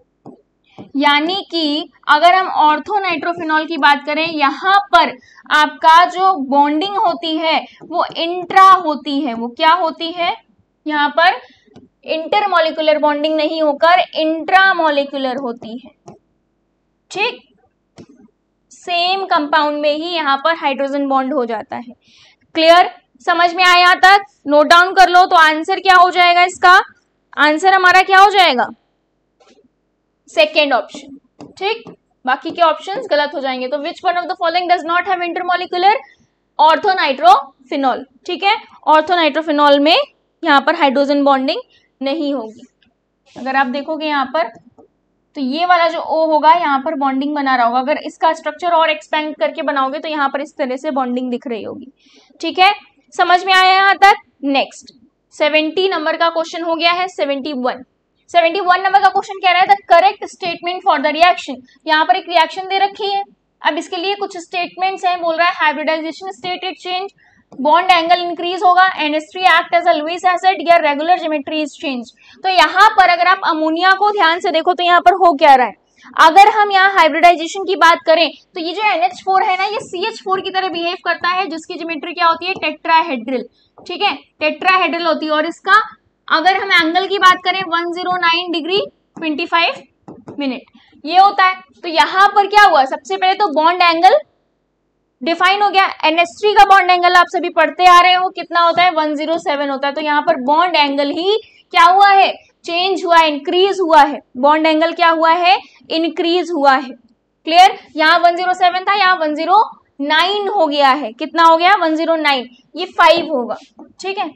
यानी कि अगर हम ऑर्थोनाइट्रोफिनॉल की बात करें, यहाँ पर आपका जो बॉन्डिंग होती है वो इंट्रा होती है। वो क्या होती है? यहाँ पर इंटरमॉलिक्यूलर बॉन्डिंग नहीं होकर इंट्रामॉलिक्यूलर होती है। ठीक, सेम कंपाउंड में ही यहाँ पर हाइड्रोजन बॉन्ड हो जाता है। क्लियर? समझ में आया तक? नोट डाउन कर लो। तो आंसर क्या हो जाएगा इसका? आंसर हमारा क्या हो जाएगा? Second option. ठीक, बाकी के ऑप्शंस गलत हो जाएंगे। तो which one of the following does not have intermolecular? Orthonitrophenol. ठीक है, ऑर्थोनाइट्रोफिनॉल में यहाँ पर हाइड्रोजन बॉन्डिंग नहीं होगी। अगर आप देखोगे यहाँ पर तो ये वाला जो O होगा यहाँ पर बॉन्डिंग बना रहा होगा। अगर इसका स्ट्रक्चर और एक्सपेंड करके बनाओगे तो यहाँ पर इस तरह से बॉन्डिंग दिख रही होगी। ठीक है, समझ में आया यहाँ तक? नेक्स्ट सेवेंटी नंबर का क्वेश्चन हो गया है seventy one. Seventy one number का क्वेश्चन कह रहा है the correct statement for the reaction. यहाँ पर एक रिएक्शन दे रखी है, अब इसके लिए कुछ स्टेटमेंट्स हैं। बोल रहा है hybridisation state it change, bond angle increase होगा, N H three act as a Lewis acid, या रेगुलर ज्योमेट्री इज चेंज। तो यहाँ पर अगर आप अमोनिया को ध्यान से देखो तो यहाँ पर हो क्या रहा है? अगर हम यहाँ हाइब्रिडाइजेशन की बात करें तो ये जो एन एच फोर है ना, ये सी एच फोर की तरह बिहेव करता है, जिसकी ज्योमेट्री क्या होती है, टेट्राहेड्रल, ठीक है, टेट्राहेड्रल होती है। और इसका अगर हम एंगल की बात करें one zero nine degree twenty five minute ये होता है। तो यहाँ पर क्या हुआ, सबसे पहले तो बॉन्ड एंगल डिफाइन हो गया। एन एच थ्री का बॉन्ड एंगल आप सभी पढ़ते आ रहे हो कितना होता है, वन ज़ीरो सेवन होता है। तो यहाँ पर बॉन्ड एंगल ही क्या हुआ है, चेंज हुआ है, इंक्रीज हुआ है। बॉन्ड एंगल क्या हुआ है, इंक्रीज हुआ है। क्लियर, यहाँ वन ज़ीरो सेवन था, यहाँ वन ज़ीरो नाइन हो गया है। कितना हो गया, वन ज़ीरो नाइन, ये फाइव होगा, ठीक है,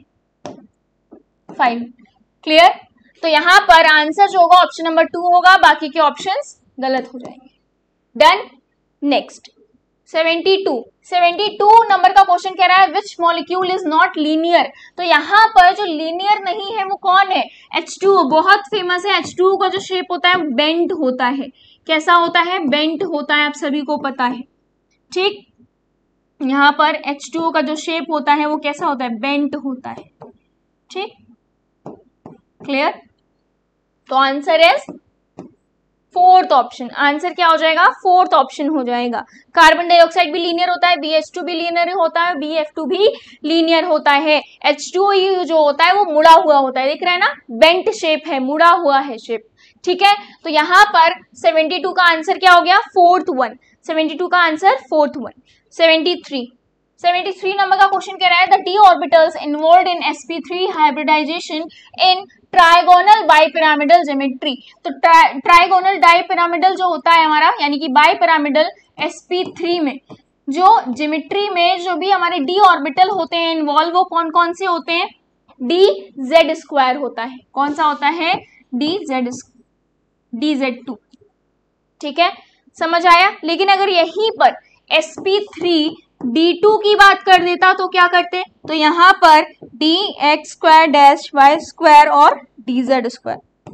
फाइव। क्लियर, तो यहाँ पर आंसर जो होगा ऑप्शन नंबर टू होगा, बाकी के ऑप्शंस गलत हो जाएंगे। Done. Next seventy two seventy two number का क्वेश्चन कह रहा है which molecule is not linear. तो यहाँ पर जो लीनियर नहीं है वो कौन है, एच टू ओ, बहुत फेमस है। एच टू ओ का जो शेप होता है बेंट होता है। कैसा होता है, बेंट होता है, आप सभी को पता है, ठीक। यहाँ पर एच टू ओ का जो शेप होता है वो कैसा होता है, बेंट होता है, ठीक। क्लियर, तो answer is fourth option. Answer क्या हो जाएगा, फोर्थ ऑप्शन हो जाएगा। कार्बन डाइऑक्साइड भी लीनियर होता है, बी एच टू भी लीनियर होता है, बी एफ टू भी लीनियर होता है। एच टू ओ जो होता है वो मुड़ा हुआ होता है, दिख रहा है ना, बेंट शेप है, मुड़ा हुआ है शेप, ठीक है। तो यहाँ पर सेवेंटी टू का आंसर क्या हो गया, फोर्थ वन। सेवेंटी टू का answer fourth one. Seventy three seventy three number का क्वेश्चन कह रहा है the D orbitals involved in S P three hybridisation in trigonal bipyramidal geometry. तो ट्राइगोनल डाइपिरामिडल जो होता है हमारा, यानी कि बाइपिरामिडल एस पी थ्री में जो ज्योमेट्री में जो भी हमारे डी ऑर्बिटल होते हैं इन्वॉल्व, वो कौन कौन से होते हैं, डी जेड स्क्वायर होता है। कौन सा होता है, D Z D Z two, ठीक है, समझ आया। लेकिन अगर यहीं पर S P three D two की बात कर देता तो क्या करते, तो यहाँ पर D X square dash Y square और डी जेड स्क्वायर,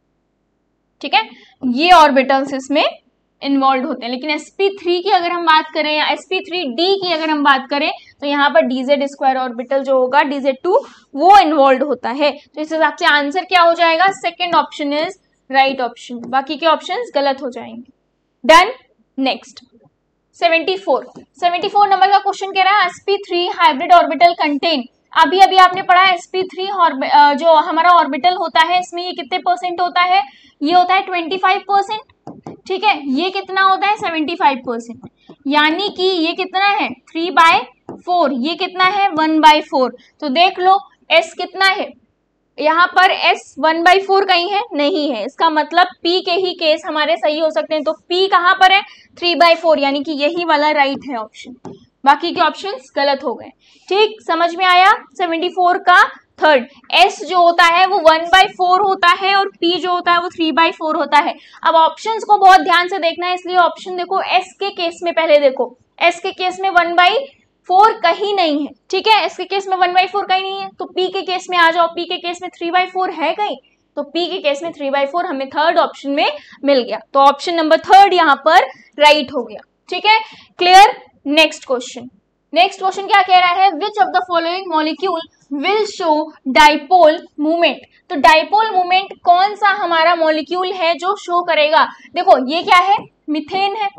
ठीक है, ये ऑर्बिटल्स इसमें इन्वॉल्व होते हैं। लेकिन एस पी थ्री की अगर हम बात करें या एस पी थ्री डी की अगर हम बात करें तो यहाँ पर डी जेड स्क्वायर ऑर्बिटल जो होगा डी जेड टू वो इन्वॉल्व होता है। तो इस हिसाब से आंसर क्या हो जाएगा, second option is right option, बाकी के ऑप्शन गलत हो जाएंगे। Done. Next seventy four seventy four number का क्वेश्चन कह रहा है S P three hybrid orbital contain. अभी अभी आपने पढ़ा है एस पी थ्री जो हमारा ऑर्बिटल होता है इसमें ये कितने परसेंट होता है, ये होता है ट्वेंटी फाइव परसेंट, ठीक है। ये कितना होता है, सेवेंटी फाइव परसेंट, यानी कि ये कितना है, थ्री बाय फोर, ये कितना है, वन बाय फोर। तो देख लो एस कितना है, यहाँ पर S वन बाई फोर कहीं है, नहीं है। इसका मतलब P के ही केस हमारे सही हो सकते हैं। तो P कहाँ पर है, थ्री बाई फोर, यानी कि यही वाला राइट है ऑप्शन, बाकी के ऑप्शंस गलत हो गए। ठीक, समझ में आया। सेवेंटी फोर का थर्ड S जो होता है वो वन बाई फोर होता है और P जो होता है वो थ्री बाई फोर होता है। अब ऑप्शंस को बहुत ध्यान से देखना है, इसलिए ऑप्शन देखो S के केस में, पहले देखो S के केस में वन बाई फोर कहीं नहीं है, ठीक है। एस के केस में वन बाई फोर कहीं नहीं है, तो पी के केस में आ जाओ, पी के केस में थ्री बाई फोर है कहीं, तो पी के केस में थ्री बाई फोर हमें थर्ड ऑप्शन में मिल गया। तो ऑप्शन नंबर थर्ड यहाँ पर राइट हो गया, ठीक है, clear. Next question next question क्या कह रहा है, which of the following molecule will show dipole movement. तो डाइपोल मूवमेंट कौन सा हमारा मॉलिक्यूल है जो शो करेगा। देखो ये क्या है, मिथेन है,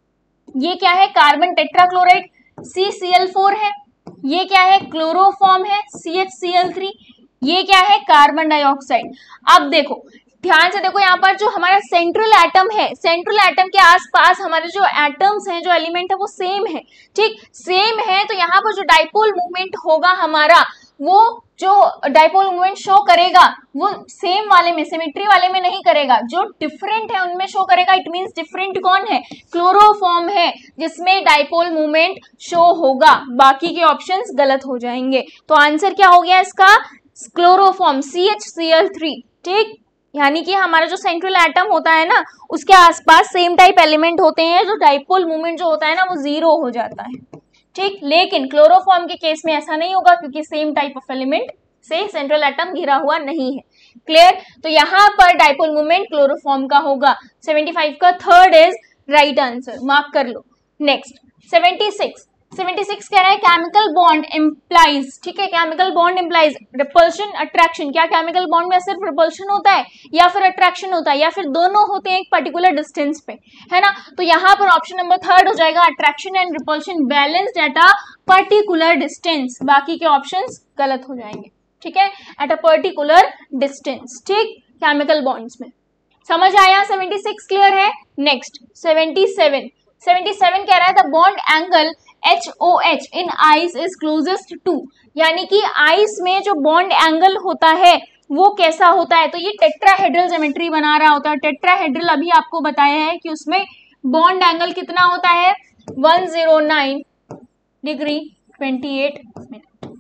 ये क्या है, carbon tetrachloride C C L four है, ये क्या है, क्लोरोफॉर्म है C H C L three, ये क्या है, कार्बन डाइऑक्साइड। अब देखो ध्यान से देखो, यहाँ पर जो हमारा सेंट्रल एटम है, सेंट्रल एटम के आसपास हमारे जो एटम्स हैं, जो एलिमेंट है वो सेम है, ठीक, सेम है। तो यहाँ पर जो डाइपोल मूवमेंट होगा हमारा, वो जो डाइपोल मूवमेंट शो करेगा वो सेम वाले में, सिमेट्री वाले में नहीं करेगा, जो डिफरेंट है उनमें शो करेगा। इट मींस डिफरेंट कौन है, क्लोरोफॉर्म है जिसमें डाइपोल मूवमेंट शो होगा, बाकी के ऑप्शंस गलत हो जाएंगे। तो आंसर क्या हो गया इसका, chloroform C H C L three, ठीक, यानी कि हमारा जो सेंट्रल एटम होता है ना उसके आसपास सेम टाइप एलिमेंट होते हैं, जो डाइपोल मूवमेंट जो होता है ना वो जीरो हो जाता है, ठीक। लेकिन क्लोरोफॉर्म के केस में ऐसा नहीं होगा क्योंकि सेम टाइप ऑफ एलिमेंट से सेंट्रल एटम घिरा हुआ नहीं है, क्लियर। तो यहाँ पर डाइपोल मूवमेंट क्लोरोफॉर्म का होगा। सेवेंटी फाइव का third is right answer, mark कर लो। Next seventy six seventy six कह रहा है केमिकल बॉन्ड इम्प्लाइज, ठीक है, chemical bond implies repulsion attraction. क्या केमिकल बॉन्ड में सिर्फ रिपल्शन होता है या फिर अट्रैक्शन होता है या फिर दोनों होते हैं एक पर्टिकुलर डिस्टेंस पे, है ना? तो यहाँ पर ऑप्शन नंबर थर्ड हो जाएगा, attraction and repulsion balanced at a particular distance. बाकी के ऑप्शंस गलत हो जाएंगे, ठीक है, एट अ पर्टिकुलर डिस्टेंस, ठीक, केमिकल बॉन्ड्स में। समझ आया? सेवेंटी सिक्स क्लियर है। Next seventy seven, seventy seven कह रहा है the bond angle H O H in ice is closest to, यानी कि आइस में जो बॉन्ड एंगल होता है वो कैसा होता है? तो ये टेट्राहेड्रल ज्योमेट्री बना रहा होता है। टेट्राहेड्रल अभी आपको बताया है कि उसमें बॉन्ड एंगल कितना होता है, one zero nine degree twenty eight minute,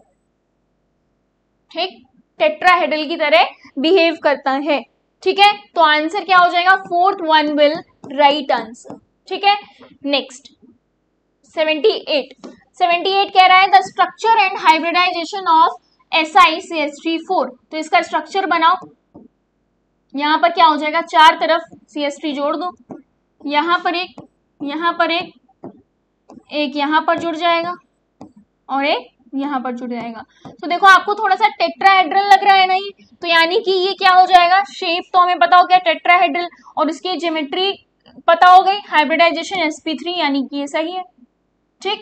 ठीक, टेट्राहेड्रल की तरह बिहेव करता है, ठीक है। तो आंसर क्या हो जाएगा, fourth one will right answer, ठीक है। Next seventy eight, seventy eight कह रहा है the structure and hybridisation of S I C S three four. तो इसका स्ट्रक्चर बनाओ, यहां पर क्या हो जाएगा, चार तरफ सी एस थ्री जोड़ दो, यहां पर एक, यहां पर एक, एक यहां पर जुड़ जाएगा और एक यहां पर जुड़ जाएगा। तो देखो आपको थोड़ा सा टेट्राहेड्रल लग रहा है नहीं, तो यानी कि ये क्या हो जाएगा, शेप तो हमें पता हो गया टेट्राहेड्रल और इसकी ज्योमेट्री पता हो गई, हाइब्रिडाइजेशन एस पी थ्री, यानी कि ये सही है, ठीक,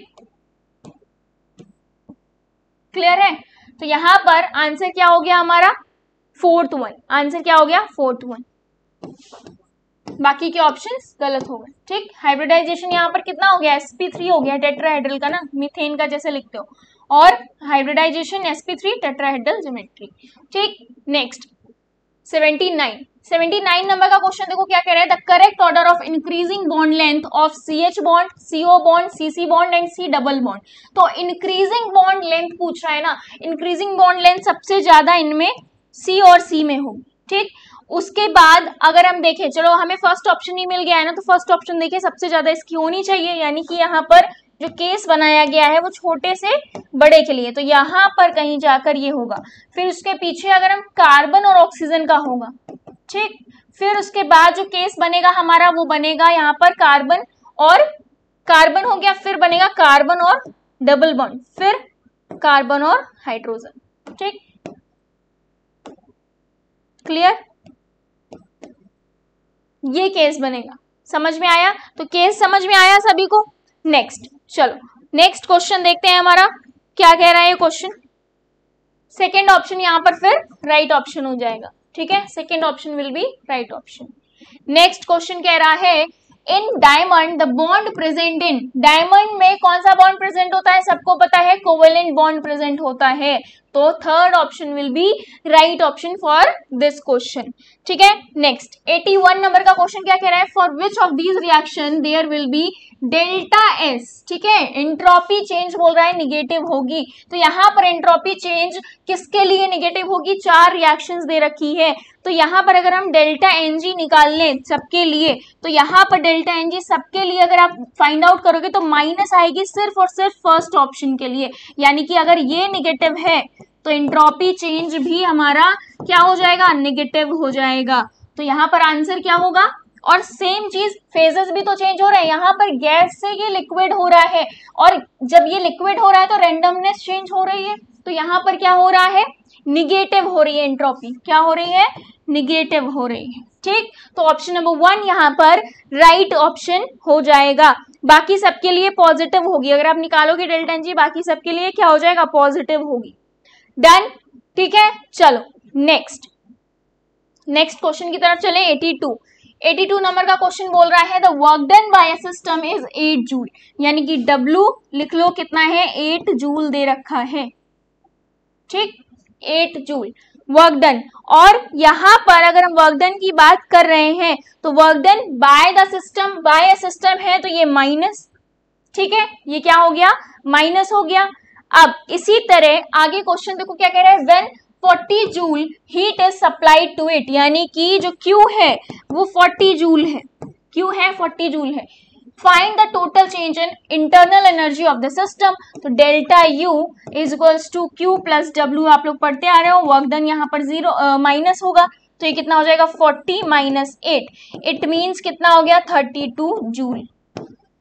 क्लियर है। तो यहां पर आंसर क्या हो गया हमारा, फोर्थ वन, आंसर क्या हो गया, फोर्थ वन। बाकी के ऑप्शंस गलत हो गए, ठीक। हाइब्रिडाइजेशन यहाँ पर कितना हो गया, एस पी थ्री हो गया टेट्राहेड्रल का ना, मीथेन का जैसे लिखते हो, और hybridisation S P three tetrahedral geometry, ठीक। Next seventy nine, seventy nine number का क्वेश्चन देखो क्या कह रहा है, the correct order of increasing bond length of C H bond, C O bond, C C bond and C double bond. तो increasing bond length पूछ रहा है ना, इंक्रीजिंग बॉन्ड लेंथ सबसे ज्यादा इनमें सी और सी में होगी, ठीक। उसके बाद अगर हम देखें, चलो हमें फर्स्ट ऑप्शन ही मिल गया है ना, तो फर्स्ट ऑप्शन देखिए सबसे ज्यादा इसकी होनी चाहिए, यानी कि यहाँ पर जो केस बनाया गया है वो छोटे से बड़े के लिए, तो यहाँ पर कहीं जाकर ये होगा। फिर उसके पीछे अगर हम कार्बन और ऑक्सीजन का होगा, ठीक। फिर उसके बाद जो केस बनेगा हमारा वो बनेगा यहाँ पर कार्बन और कार्बन हो गया, फिर बनेगा कार्बन और डबल बॉन्ड, फिर कार्बन और हाइड्रोजन, ठीक, क्लियर, ये केस बनेगा। समझ में आया? तो केस समझ में आया सभी को। नेक्स्ट चलो नेक्स्ट क्वेश्चन देखते हैं हमारा क्या कह रहा है ये क्वेश्चन। सेकेंड ऑप्शन यहाँ पर फिर राइट ऑप्शन हो जाएगा, ठीक है, second option will be right option. Next question कह रहा है in diamond the bond present in, diamond में कौन सा बॉन्ड प्रेजेंट होता है, सबको पता है कोवेलेंट बॉन्ड प्रेजेंट होता है, तो third option will be right option for this question, ठीक है। नेक्स्ट एटी वन नंबर का क्वेश्चन क्या कह रहा है, for which of these reaction there will be delta S, ठीक है, एंट्रोपी चेंज बोल रहा है निगेटिव होगी, तो यहाँ पर एंट्रोपी चेंज किसके लिए निगेटिव होगी, चार रिएक्शंस दे रखी है, तो यहाँ पर अगर हम डेल्टा एनजी निकाल लें सबके लिए, तो यहाँ पर डेल्टा एनजी सबके लिए अगर आप फाइंड आउट करोगे तो माइनस आएगी सिर्फ और सिर्फ फर्स्ट ऑप्शन के लिए, यानी कि अगर ये निगेटिव है तो एंट्रोपी चेंज भी हमारा क्या हो जाएगा, निगेटिव हो जाएगा, तो यहाँ पर आंसर क्या होगा। और सेम चीज फेजेस भी तो चेंज हो रहे हैं, यहाँ पर गैस से ये लिक्विड हो रहा है और जब ये लिक्विड हो रहा है तो रेंडमनेस चेंज हो रही है, तो यहाँ पर क्या हो रहा है, निगेटिव हो रही है, एंट्रोपी क्या हो रही है, निगेटिव हो रही है, ठीक। तो ऑप्शन नंबर वन यहाँ पर राइट ऑप्शन हो जाएगा, बाकी सबके लिए पॉजिटिव होगी, अगर आप निकालोगे डेल्टा एन जी बाकी सबके लिए क्या हो जाएगा, पॉजिटिव होगी, डन, ठीक है। चलो नेक्स्ट नेक्स्ट क्वेश्चन की तरफ चले, eighty two, eighty two number का क्वेश्चन बोल रहा है the work done by a system is eight joule, यानी कि W लिख लो कितना है, एट जूल दे रखा है, ठीक, एट जूल वर्क डन। और यहां पर अगर हम वर्क डन की बात कर रहे हैं तो work done by the system, by a system है तो ये माइनस, ठीक है, ये क्या हो गया, माइनस हो गया। अब इसी तरह आगे क्वेश्चन देखो क्या कह रहा है, when forty joule heat is supplied to it, यानी कि जो Q है वो फोर्टी जूल है, Q है फोर्टी जूल है, find the total change in internal energy of the system, तो delta U is equals to Q plus W, आप लोग पढ़ते आ रहे हो, वर्क डन यहाँ पर जीरो माइनस होगा, तो ये कितना हो जाएगा, forty minus eight, it means कितना हो गया, थर्टी टू जूल,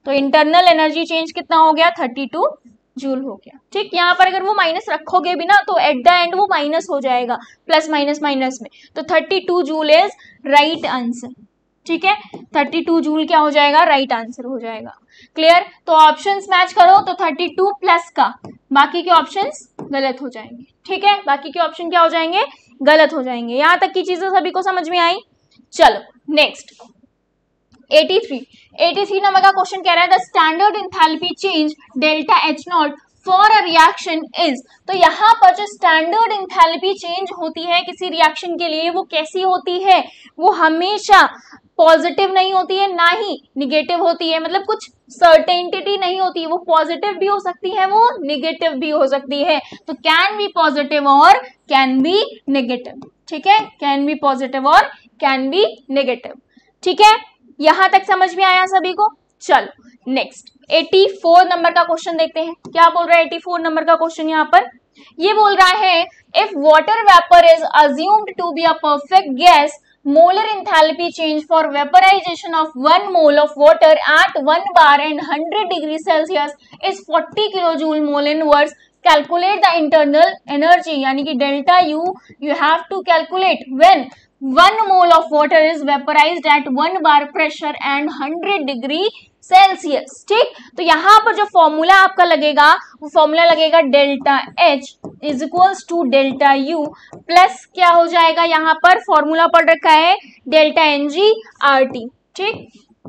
तो इंटरनल एनर्जी चेंज कितना हो गया, थर्टी टू जूल हो गया। ठीक, यहाँ पर अगर वो माइनस रखोगे भी ना तो एट द एंड वो माइनस हो जाएगा, प्लस माइनस माइनस में, तो thirty two joule is right answer. ठीक है, थर्टी टू जूल क्या हो जाएगा, राइट आंसर हो जाएगा। क्लियर, तो ऑप्शंस मैच करो तो थर्टी टू प्लस का, बाकी के ऑप्शंस गलत हो जाएंगे। ठीक है, बाकी के ऑप्शन क्या हो जाएंगे, गलत हो जाएंगे। यहां तक की चीजें सभी को समझ में आई। चलो नेक्स्ट तिरासी तिरासी नंबर का क्वेश्चन कह रहा है the standard enthalpy change delta H naught for a reaction is. तो यहाँ पर जो स्टैंडर्ड एंथैल्पी चेंज होती है किसी रिएक्शन के लिए वो कैसी होती है, वो हमेशा पॉजिटिव नहीं होती है ना ही निगेटिव होती है, मतलब कुछ सर्टेनिटी नहीं होती है, वो पॉजिटिव भी हो सकती है वो निगेटिव भी हो सकती है। तो कैन बी पॉजिटिव और कैन बी नेगेटिव। ठीक है, कैन बी पॉजिटिव और कैन बी नेगेटिव। ठीक है, यहां तक समझ में आया सभी को। चलो नेक्स्ट चौरासी नंबर का क्वेश्चन देखते हैं, क्या बोल रहा है चौरासी नंबर का क्वेश्चन। यहाँ पर ये बोल रहा है if water vapour is assumed to be a perfect gas, molar enthalpy change for vaporization of one mole of water at one bar and one hundred degree Celsius is forty kilojoule mole inverse. Calculate the internal energy, यानी कि delta U you have to calculate when one mole of water is vaporized at one bar pressure and one hundred degree Celsius. ठीक, तो यहाँ पर जो formula आपका लगेगा वो फॉर्मूला लगेगा delta H is equals to delta U plus क्या हो जाएगा, यहाँ पर फॉर्मूला पढ़ रखा है delta N G R T. ठीक,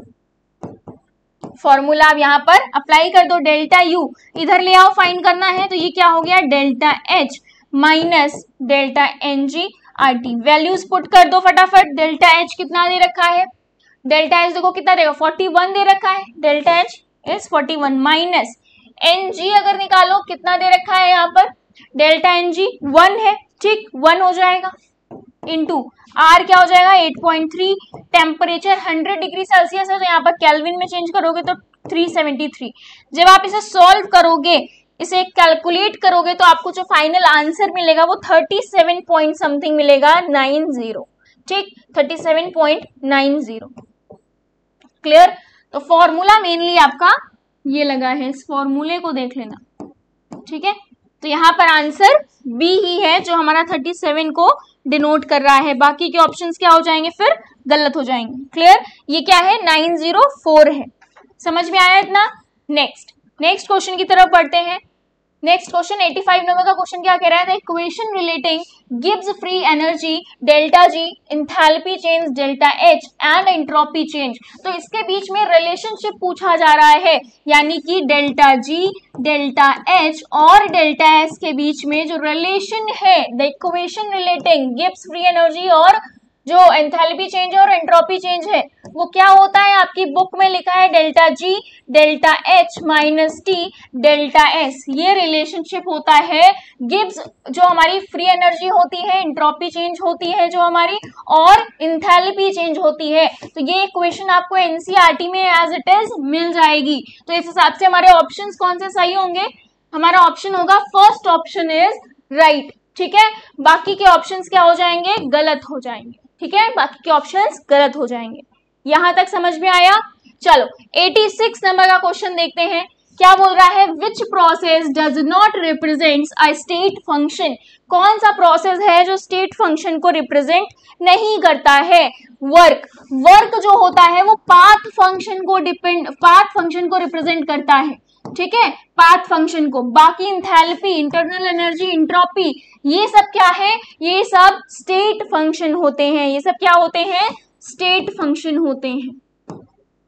फॉर्मूला आप यहाँ पर अप्लाई कर दो, डेल्टा यू इधर ले आओ, फाइंड करना है, तो ये क्या हो गया delta H minus delta N G R T. Values put कर दो फटाफट। डेल्टा एच कितना दे रखा है, डेल्टा एच देखो कितना देगा, इकतालीस दे रखा है, डेल्टा एच इज इकतालीस माइनस एन जी अगर निकालो कितना दे रखा है यहाँ पर, डेल्टा एन जी वन है। ठीक, वन हो जाएगा इंटू आर क्या हो जाएगा eight point three, temperature hundred degree Celsius है तो यहाँ पर केल्विन में चेंज करोगे तो थ्री सेवेंटी थ्री। जब आप इसे सॉल्व करोगे, इसे कैलकुलेट करोगे तो आपको जो फाइनल आंसर मिलेगा वो थर्टी सेवन पॉइंट समथिंग मिलेगा, नाइन जीरो। ठीक, thirty seven point nine zero. Clear, तो फॉर्मूला मेनली आपका ये लगा है, इस फॉर्मूले को देख लेना। ठीक है, तो यहाँ पर आंसर बी ही है जो हमारा थर्टी सेवन को डिनोट कर रहा है, बाकी के ऑप्शंस क्या हो जाएंगे फिर गलत हो जाएंगे। क्लियर, ये क्या है नाइन जीरो फोर है। समझ में आया इतना। नेक्स्ट नेक्स्ट क्वेश्चन की तरफ बढ़ते हैं। नेक्स्ट क्वेश्चन पचासी नंबर का क्वेश्चन क्या कह रहा है, द इक्वेशन रिलेटिंग गिव्स free energy delta G, enthalpy change delta H and entropy change. तो इसके बीच में रिलेशनशिप पूछा जा रहा है, यानी कि डेल्टा जी, डेल्टा एच और डेल्टा एस के बीच में जो रिलेशन है, द इक्वेशन रिलेटिंग गिव्स फ्री एनर्जी और जो एंथैल्पी चेंज और एंट्रोपी चेंज है वो क्या होता है, आपकी बुक में लिखा है delta G delta H minus T delta S. ये रिलेशनशिप होता है गिब्स जो हमारी फ्री एनर्जी होती है, एंट्रोपी चेंज होती है जो हमारी, और एंथैल्पी चेंज होती है। तो ये इक्वेशन आपको एनसीईआरटी में एज इट इज मिल जाएगी। तो इस हिसाब से हमारे ऑप्शंस कौन से सही होंगे, हमारा ऑप्शन होगा फर्स्ट ऑप्शन इज राइट। ठीक है, बाकी के ऑप्शंस क्या हो जाएंगे, गलत हो जाएंगे। ठीक है, बाकी के ऑप्शंस गलत हो जाएंगे। यहां तक समझ में आया। चलो छियासी नंबर का क्वेश्चन देखते हैं, क्या बोल रहा है, which process does not represents a state function. कौन सा प्रोसेस है जो स्टेट फंक्शन को रिप्रेजेंट नहीं करता है। वर्क वर्क जो होता है वो पाथ फंक्शन को डिपेंड पाथ फंक्शन को रिप्रेजेंट करता है। ठीक है, पाथ फंक्शन को। बाकी इंथैल्पी, इंटरनल एनर्जी, एंट्रोपी, ये सब क्या है, ये सब स्टेट फंक्शन होते हैं। ये सब क्या होते हैं, स्टेट फंक्शन होते हैं।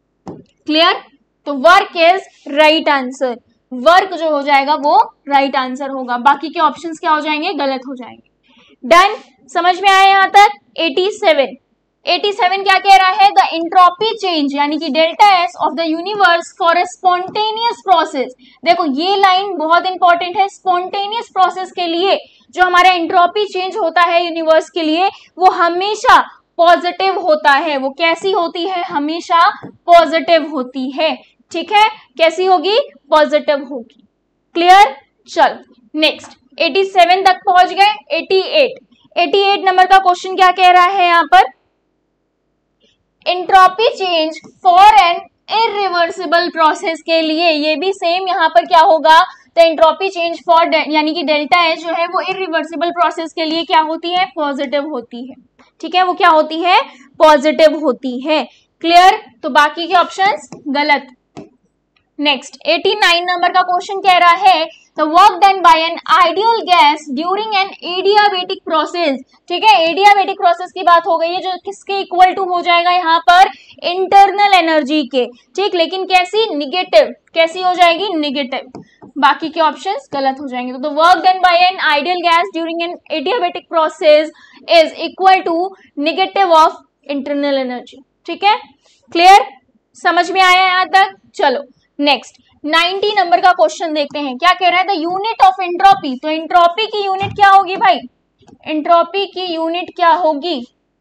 क्लियर, तो work is right answer. Work जो हो जाएगा वो राइट right आंसर होगा, बाकी के ऑप्शंस क्या हो जाएंगे, गलत हो जाएंगे। डन, समझ में आया यहाँ तक। सत्तासी सत्तासी क्या कह रहा है, द एंट्रोपी चेंज यानी कि delta S of the universe for a spontaneous process. देखो ये लाइन बहुत इंपॉर्टेंट है। स्पॉन्टेनियस प्रोसेस के लिए जो हमारा एंट्रोपी चेंज होता है यूनिवर्स के लिए वो हमेशा पॉजिटिव होता है। वो कैसी होती है, हमेशा पॉजिटिव होती है। ठीक है, कैसी होगी, पॉजिटिव होगी। क्लियर, चल नेक्स्ट सत्तासी तक पहुंच गए। अठासी अठासी नंबर का क्वेश्चन क्या कह रहा है यहाँ पर, entropy change for an irreversible process के लिए ये भी सेम यहाँ पर क्या होगा, द एंट्रोपी चेंज फॉर यानी कि डेल्टा एच जो है वो इरिवर्सिबल प्रोसेस के लिए क्या होती है, पॉजिटिव होती है। ठीक है, वो क्या होती है, पॉजिटिव होती है। क्लियर, तो बाकी के ऑप्शंस गलत। नेक्स्ट नवासी नंबर का क्वेश्चन कह रहा है the work done by an ideal gas during an adiabatic process. ठीक है, एडियाबेटिक प्रोसेस की बात हो गई है, जो किसके इक्वल टू हो जाएगा यहाँ पर, इंटरनल एनर्जी के। ठीक, लेकिन कैसी, निगेटिव, कैसी हो जाएगी, निगेटिव। बाकी के ऑप्शंस गलत हो जाएंगे। तो the work done by an ideal gas during an adiabatic process is equal to negative of internal energy. ठीक है, क्लियर, समझ में आया यहाँ तक। चलो नेक्स्ट नब्बे नंबर का क्वेश्चन देखते हैं, क्या कह रहा है, द यूनिट ऑफ एंट्रोपी। तो एंट्रोपी की यूनिट क्या होगी भाई, एंट्रोपी की यूनिट क्या होगी,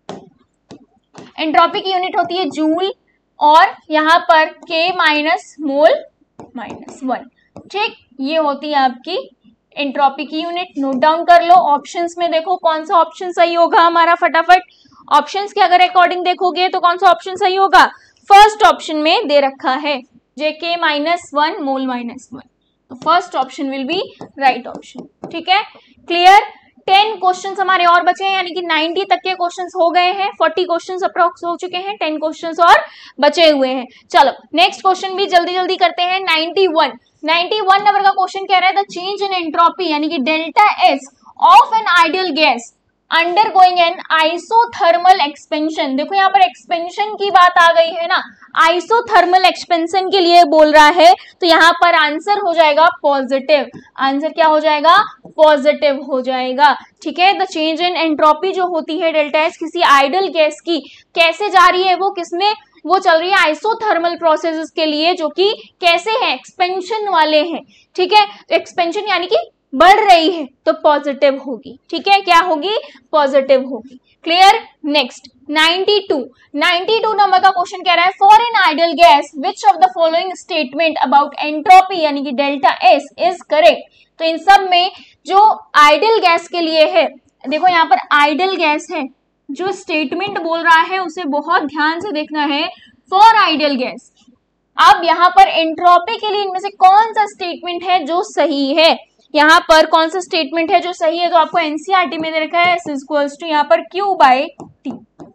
एंट्रोपी की यूनिट होती है जूल, और यहाँ पर के माइनस मोल माइनस वन। ठीक, ये होती है आपकी एंट्रोपी की यूनिट। नोट डाउन कर लो, ऑप्शंस में देखो कौन सा ऑप्शन सही होगा हमारा, फटाफट ऑप्शंस के अगर अकॉर्डिंग देखोगे तो कौन सा ऑप्शन सही होगा, फर्स्ट ऑप्शन में दे रखा है J K minus one mole minus one, तो first option will be right option. ठीक है, क्लियर। टेन क्वेश्चंस हमारे और बचे हैं, यानी कि नब्बे तक के क्वेश्चंस हो गए हैं, चालीस क्वेश्चंस अप्रोक्स हो चुके हैं, टेन क्वेश्चंस और बचे हुए हैं। चलो नेक्स्ट क्वेश्चन भी जल्दी जल्दी करते हैं। इक्यानवे इक्यानवे नंबर का क्वेश्चन कह रहा है द चेंज इन एंट्रोपी यानी कि delta S of an ideal gas undergoing an isothermal expansion. देखो यहाँ पर एक्सपेंशन की बात आ गई है ना, आइसोथर्मल एक्सपेंशन के लिए बोल रहा है, तो यहाँ पर आंसर हो जाएगा पॉजिटिव। आंसर क्या हो जाएगा, पॉजिटिव हो जाएगा। ठीक है, द चेंज इन एंट्रोपी जो होती है डेल्टा एस किसी आइडियल गैस की, कैसे जा रही है वो, किसमें, वो चल रही है आइसोथर्मल प्रोसेसेस के लिए, जो कि कैसे हैं, एक्सपेंशन वाले हैं। ठीक है, तो एक्सपेंशन यानी कि बढ़ रही है, तो पॉजिटिव होगी। ठीक है, क्या होगी, पॉजिटिव होगी। क्लियर। नेक्स्ट बानवे बानवे नंबर का क्वेश्चन कह रहा है for an ideal gas which of the following statement about entropy यानी कि डेल्टा एस इज करेक्ट। तो इन सब में जो आइडियल गैस के लिए है, देखो यहाँ पर आइडियल गैस है, जो स्टेटमेंट बोल रहा है उसे बहुत ध्यान से देखना है, फॉर आइडियल गैस। अब यहाँ पर एंट्रोपी के लिए इनमें से कौन सा स्टेटमेंट है जो सही है, यहाँ पर कौन सा स्टेटमेंट है जो सही है, तो आपको एनसीईआरटी में दे रखा है S इक्वल्स टू यहाँ पर Q by T,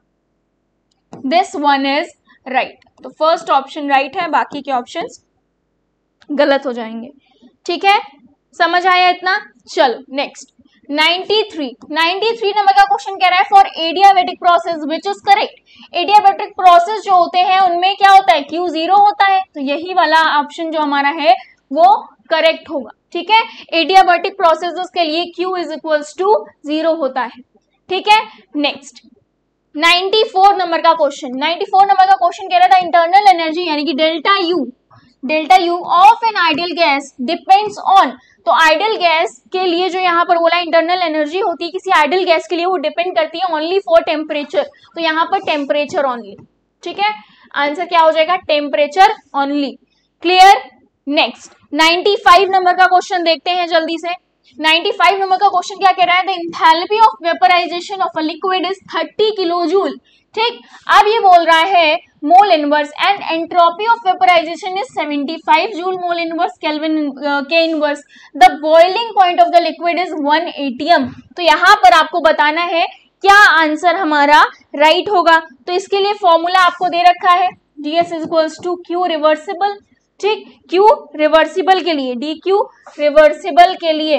this one is right. तो फर्स्ट ऑप्शन राइट है, बाकी के ऑप्शंस गलत हो जाएंगे। ठीक है, समझ आया इतना। चलो नेक्स्ट तिरानवे तिरानवे नंबर का क्वेश्चन कह रहा है for adiabatic process which is correct. Adiabatic process जो होते हैं उनमें क्या होता है, Q जीरो होता है, तो यही वाला ऑप्शन जो हमारा है वो करेक्ट होगा। ठीक है, एडियाबेटिक प्रोसेसेस के लिए Q is equals to zero होता है। ठीक है, नेक्स्ट चौरानवे नंबर का क्वेश्चन चौरानवे नंबर का क्वेश्चन कह रहा था इंटरनल एनर्जी यानी कि delta U delta U of an ideal gas depends on. तो आइडियल गैस के लिए जो यहाँ पर बोला इंटरनल एनर्जी होती है किसी आइडियल गैस के लिए, वो डिपेंड करती है ओनली फॉर टेम्परेचर, तो यहाँ पर टेम्परेचर ओनली। ठीक है, आंसर क्या हो जाएगा, टेम्परेचर ओनली। क्लियर। नेक्स्ट पचानवे नंबर का क्वेश्चन देखते हैं जल्दी से। पचानवे नंबर का क्वेश्चन क्या कह रहा है, the enthalpy of vaporisation of a liquid is thirty kilo joule. ठीक, अब ये बोल रहा है mole inverse and entropy of vaporisation is पचहत्तर joule mole inverse kelvin K inverse, the boiling point of the liquid is one ATM. तो यहाँ पर आपको बताना है क्या आंसर हमारा राइट होगा। तो इसके लिए फॉर्मूला आपको दे रखा है, D S is equals to Q reversible. ठीक, Q रिवर्सिबल के लिए, डी क्यू रिवर्सिबल के लिए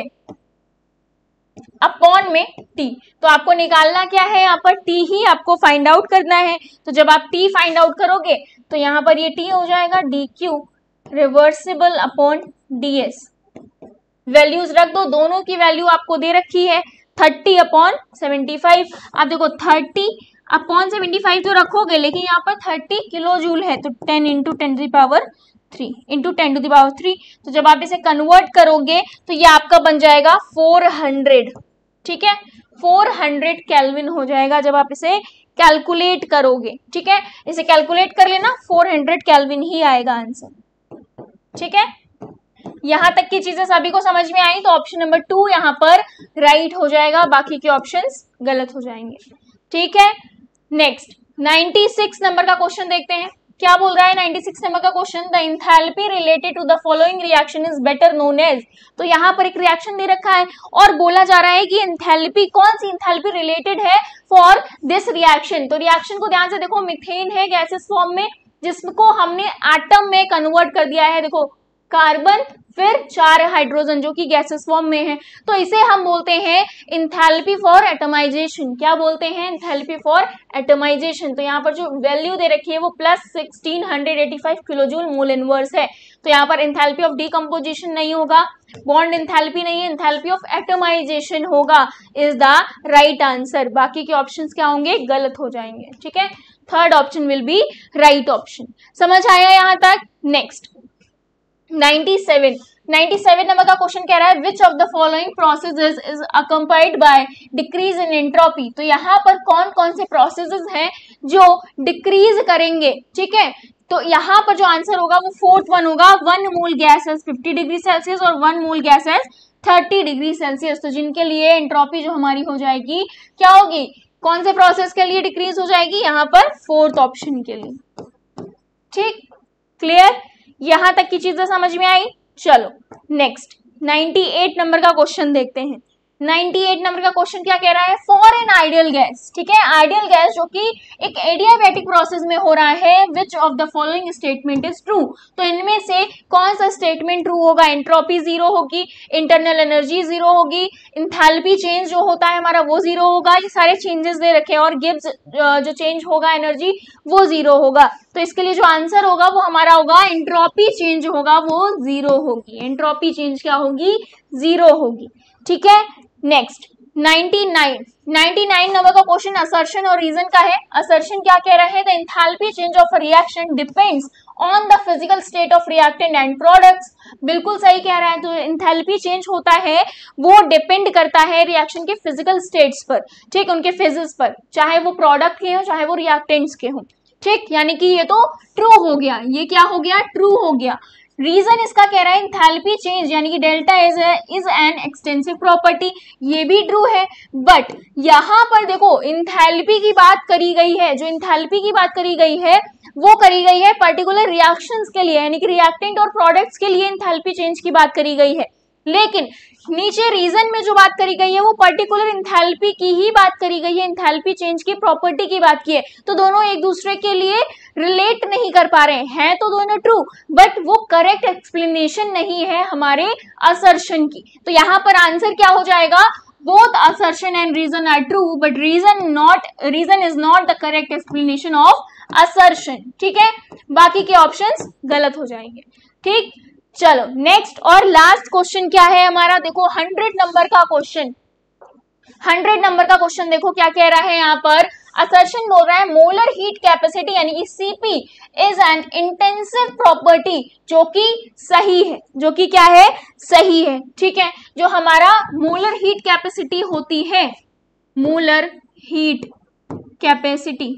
अपॉन में T, तो आपको निकालना क्या है, यहाँ पर T ही आपको फाइंड आउट करना है। तो जब आप T फाइंड आउट करोगे तो यहाँ पर ये T हो जाएगा D Q reversible upon D S. Values रख दो, दोनों की वैल्यू आपको दे रखी है थर्टी अपॉन सेवेंटी फाइव। आप देखो थर्टी अपॉन सेवेंटी फाइव तो रखोगे, लेकिन यहाँ पर थर्टी किलो जूल है, तो ten into ten to the power three into ten to the power three. तो जब आप इसे कन्वर्ट करोगे तो ये आपका बन जाएगा फोर हंड्रेड। ठीक है, फोर हंड्रेड केल्विन हो जाएगा जब आप इसे कैलकुलेट करोगे। ठीक है, इसे कैलकुलेट कर लेना, फोर हंड्रेड केल्विन ही आएगा आंसर। ठीक है, यहां तक की चीजें सभी को समझ में आई, तो ऑप्शन नंबर टू यहाँ पर राइट हो जाएगा, बाकी के ऑप्शंस गलत हो जाएंगे। ठीक है, नेक्स्ट छियानवे नंबर का क्वेश्चन देखते हैं। क्या बोल रहा है छियानवे नंबर का question, the enthalpy related to the following reaction is better known as. तो यहाँ पर एक रिएक्शन दे रखा है और बोला जा रहा है कि एंथैल्पी, कौन सी एंथैल्पी रिलेटेड है फॉर दिस रिएक्शन। तो रिएक्शन को ध्यान से देखो, मीथेन है गैसेस फॉर्म में जिसको हमने एटम में कन्वर्ट कर दिया है, देखो कार्बन फिर चार हाइड्रोजन जो कि गैसेस फॉर्म में है, तो इसे हम बोलते हैं एंथैल्पी फॉर एटमाइजेशन। क्या बोलते हैं? Enthalpy for atomisation. तो यहाँ पर जो वैल्यू दे रखी है वो plus sixteen hundred eighty five kilojoule mole inverse है। तो यहाँ पर एंथैल्पी ऑफ डीकम्पोजिशन नहीं होगा, बॉन्ड एंथैल्पी नहीं है, एंथैल्पी ऑफ एटमाइजेशन होगा, इज द राइट आंसर। बाकी के ऑप्शंस क्या होंगे? गलत हो जाएंगे। ठीक है, third option will be right option. समझ आया यहाँ तक? नेक्स्ट सत्तानवे सत्तानवे नंबर का क्वेश्चन कह रहा है which of the following processes is accompanied by decrease in entropy. तो यहाँ पर कौन कौन से प्रोसेसेस हैं जो डिक्रीज करेंगे? ठीक है, तो यहाँ पर जो आंसर होगा वो फोर्थ वन होगा, one mole gas at fifty degree Celsius और one mole gas at thirty degree Celsius. तो जिनके लिए एंट्रोपी जो हमारी हो जाएगी क्या होगी? कौन से प्रोसेस के लिए डिक्रीज हो जाएगी? यहाँ पर फोर्थ ऑप्शन के लिए। ठीक, क्लियर? यहां तक की चीजें समझ में आई? चलो नेक्स्ट अट्ठानवे नंबर का क्वेश्चन देखते हैं। अट्ठानवे नंबर का क्वेश्चन क्या कह रहा है? फॉर एन आइडियल गैस, ठीक है, आइडियल गैस जो कि एक एडियाबैटिक प्रोसेस में हो रहा है, which of the following statement is true. तो इनमें से कौन सा स्टेटमेंट ट्रू होगा? एंट्रोपी जीरो होगी, इंटरनल एनर्जी जीरो होगी, एंथैल्पी चेंज जो होता है हमारा वो जीरो होगा, ये सारे चेंजेस दे रखे हैं, और गिब्स जो चेंज होगा एनर्जी वो जीरो होगा। तो इसके लिए जो आंसर होगा वो हमारा होगा एंट्रोपी चेंज होगा वो जीरो होगी, एंट्रोपी चेंज क्या होगी? जीरो होगी। ठीक है, नेक्स्ट निन्यानवे निन्यानवे नंबर का क्वेश्चन असर्शन और रीजन का है। असर्शन क्या कह रहे हैं? The enthalpy change of a reaction depends on the physical state of reactant and products. बिल्कुल सही कह रहा है। तो एंथैल्पी चेंज होता है वो डिपेंड करता है रिएक्शन के फिजिकल स्टेट्स पर, ठीक, उनके फेजेस पर, चाहे वो प्रोडक्ट के हो चाहे वो रिएक्टेंट्स के हो। ठीक, यानी कि ये तो ट्रू हो गया, ये क्या हो गया? ट्रू हो गया। रीजन इसका कह रहा है एंथैल्पी चेंज यानी कि delta is is an extensive property, ये भी ट्रू है। बट यहाँ पर देखो एंथैल्पी की बात करी गई है, जो एंथैल्पी की बात करी गई है वो करी गई है पर्टिकुलर रिएक्शंस के लिए, यानी कि रिएक्टेंट और प्रोडक्ट्स के लिए एंथैल्पी चेंज की बात करी गई है। लेकिन नीचे रीजन में जो बात करी गई है वो पर्टिकुलर एंथैल्पी की ही बात करी गई है, एंथैल्पी चेंज की प्रॉपर्टी की बात की है। तो दोनों एक दूसरे के लिए रिलेट नहीं कर पा रहे हैं, तो दोनों ट्रू, बट वो करेक्ट एक्सप्लेनेशन नहीं है हमारे असर्शन की। तो यहाँ पर आंसर क्या हो जाएगा? Both assertion and reason are true, but reason not reason is not the correct explanation of assertion. ठीक है, बाकी के ऑप्शंस गलत हो जाएंगे। ठीक, चलो नेक्स्ट और लास्ट क्वेश्चन क्या है हमारा? देखो हंड्रेड नंबर का क्वेश्चन, हंड्रेड नंबर का क्वेश्चन देखो क्या कह रहा है यहाँ पर। असर्शन बोल रहा है मोलर हीट कैपेसिटी यानी कि CP is an intensive property, जो कि सही है, जो कि क्या है? सही है। ठीक है, जो हमारा मोलर हीट कैपेसिटी होती है, मोलर हीट कैपेसिटी,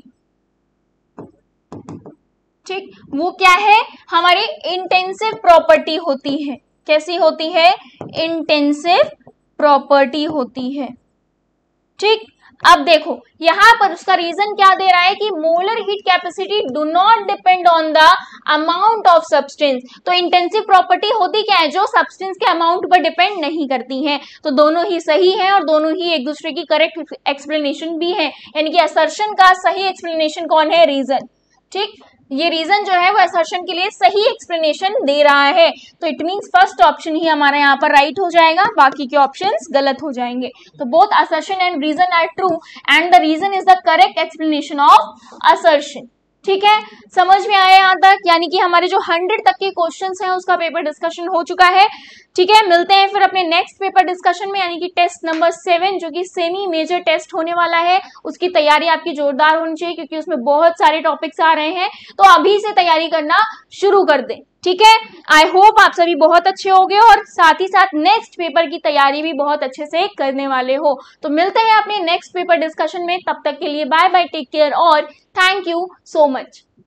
ठीक, वो क्या है? हमारी इंटेंसिव प्रॉपर्टी होती है। कैसी होती है? इंटेंसिव प्रॉपर्टी होती है। ठीक, अब देखो यहां पर उसका रीजन क्या दे रहा है कि molar heat capacity do not depend on the amount of substance. तो इंटेंसिव प्रॉपर्टी होती क्या है? जो सब्सटेंस के अमाउंट पर डिपेंड नहीं करती है। तो दोनों ही सही है और दोनों ही एक दूसरे की करेक्ट एक्सप्लेनेशन भी है, यानी कि असर्शन का सही एक्सप्लेनेशन कौन है? रीजन। ठीक, ये रीजन जो है वो असर्शन के लिए सही एक्सप्लेनेशन दे रहा है। तो इट मींस फर्स्ट ऑप्शन ही हमारा यहाँ पर राइट हो जाएगा, बाकी के ऑप्शंस गलत हो जाएंगे। तो both assertion and reason are true and the reason is the correct explanation of assertion. ठीक है, समझ में आया यहाँ तक? यानी कि हमारे जो हंड्रेड तक के क्वेश्चंस हैं उसका पेपर डिस्कशन हो चुका है। ठीक है, मिलते हैं फिर अपने नेक्स्ट पेपर डिस्कशन में, यानी कि टेस्ट नंबर सेवन जो कि सेमी मेजर टेस्ट होने वाला है। उसकी तैयारी आपकी जोरदार होनी चाहिए क्योंकि उसमें बहुत सारे टॉपिक्स आ रहे हैं, तो अभी से तैयारी करना शुरू कर दें। ठीक है, आई होप आप सभी बहुत अच्छे होंगे और साथ ही साथ नेक्स्ट पेपर की तैयारी भी बहुत अच्छे से करने वाले हो। तो मिलते हैं अपने नेक्स्ट पेपर डिस्कशन में, तब तक के लिए बाय बाय, टेक केयर और थैंक यू सो मच।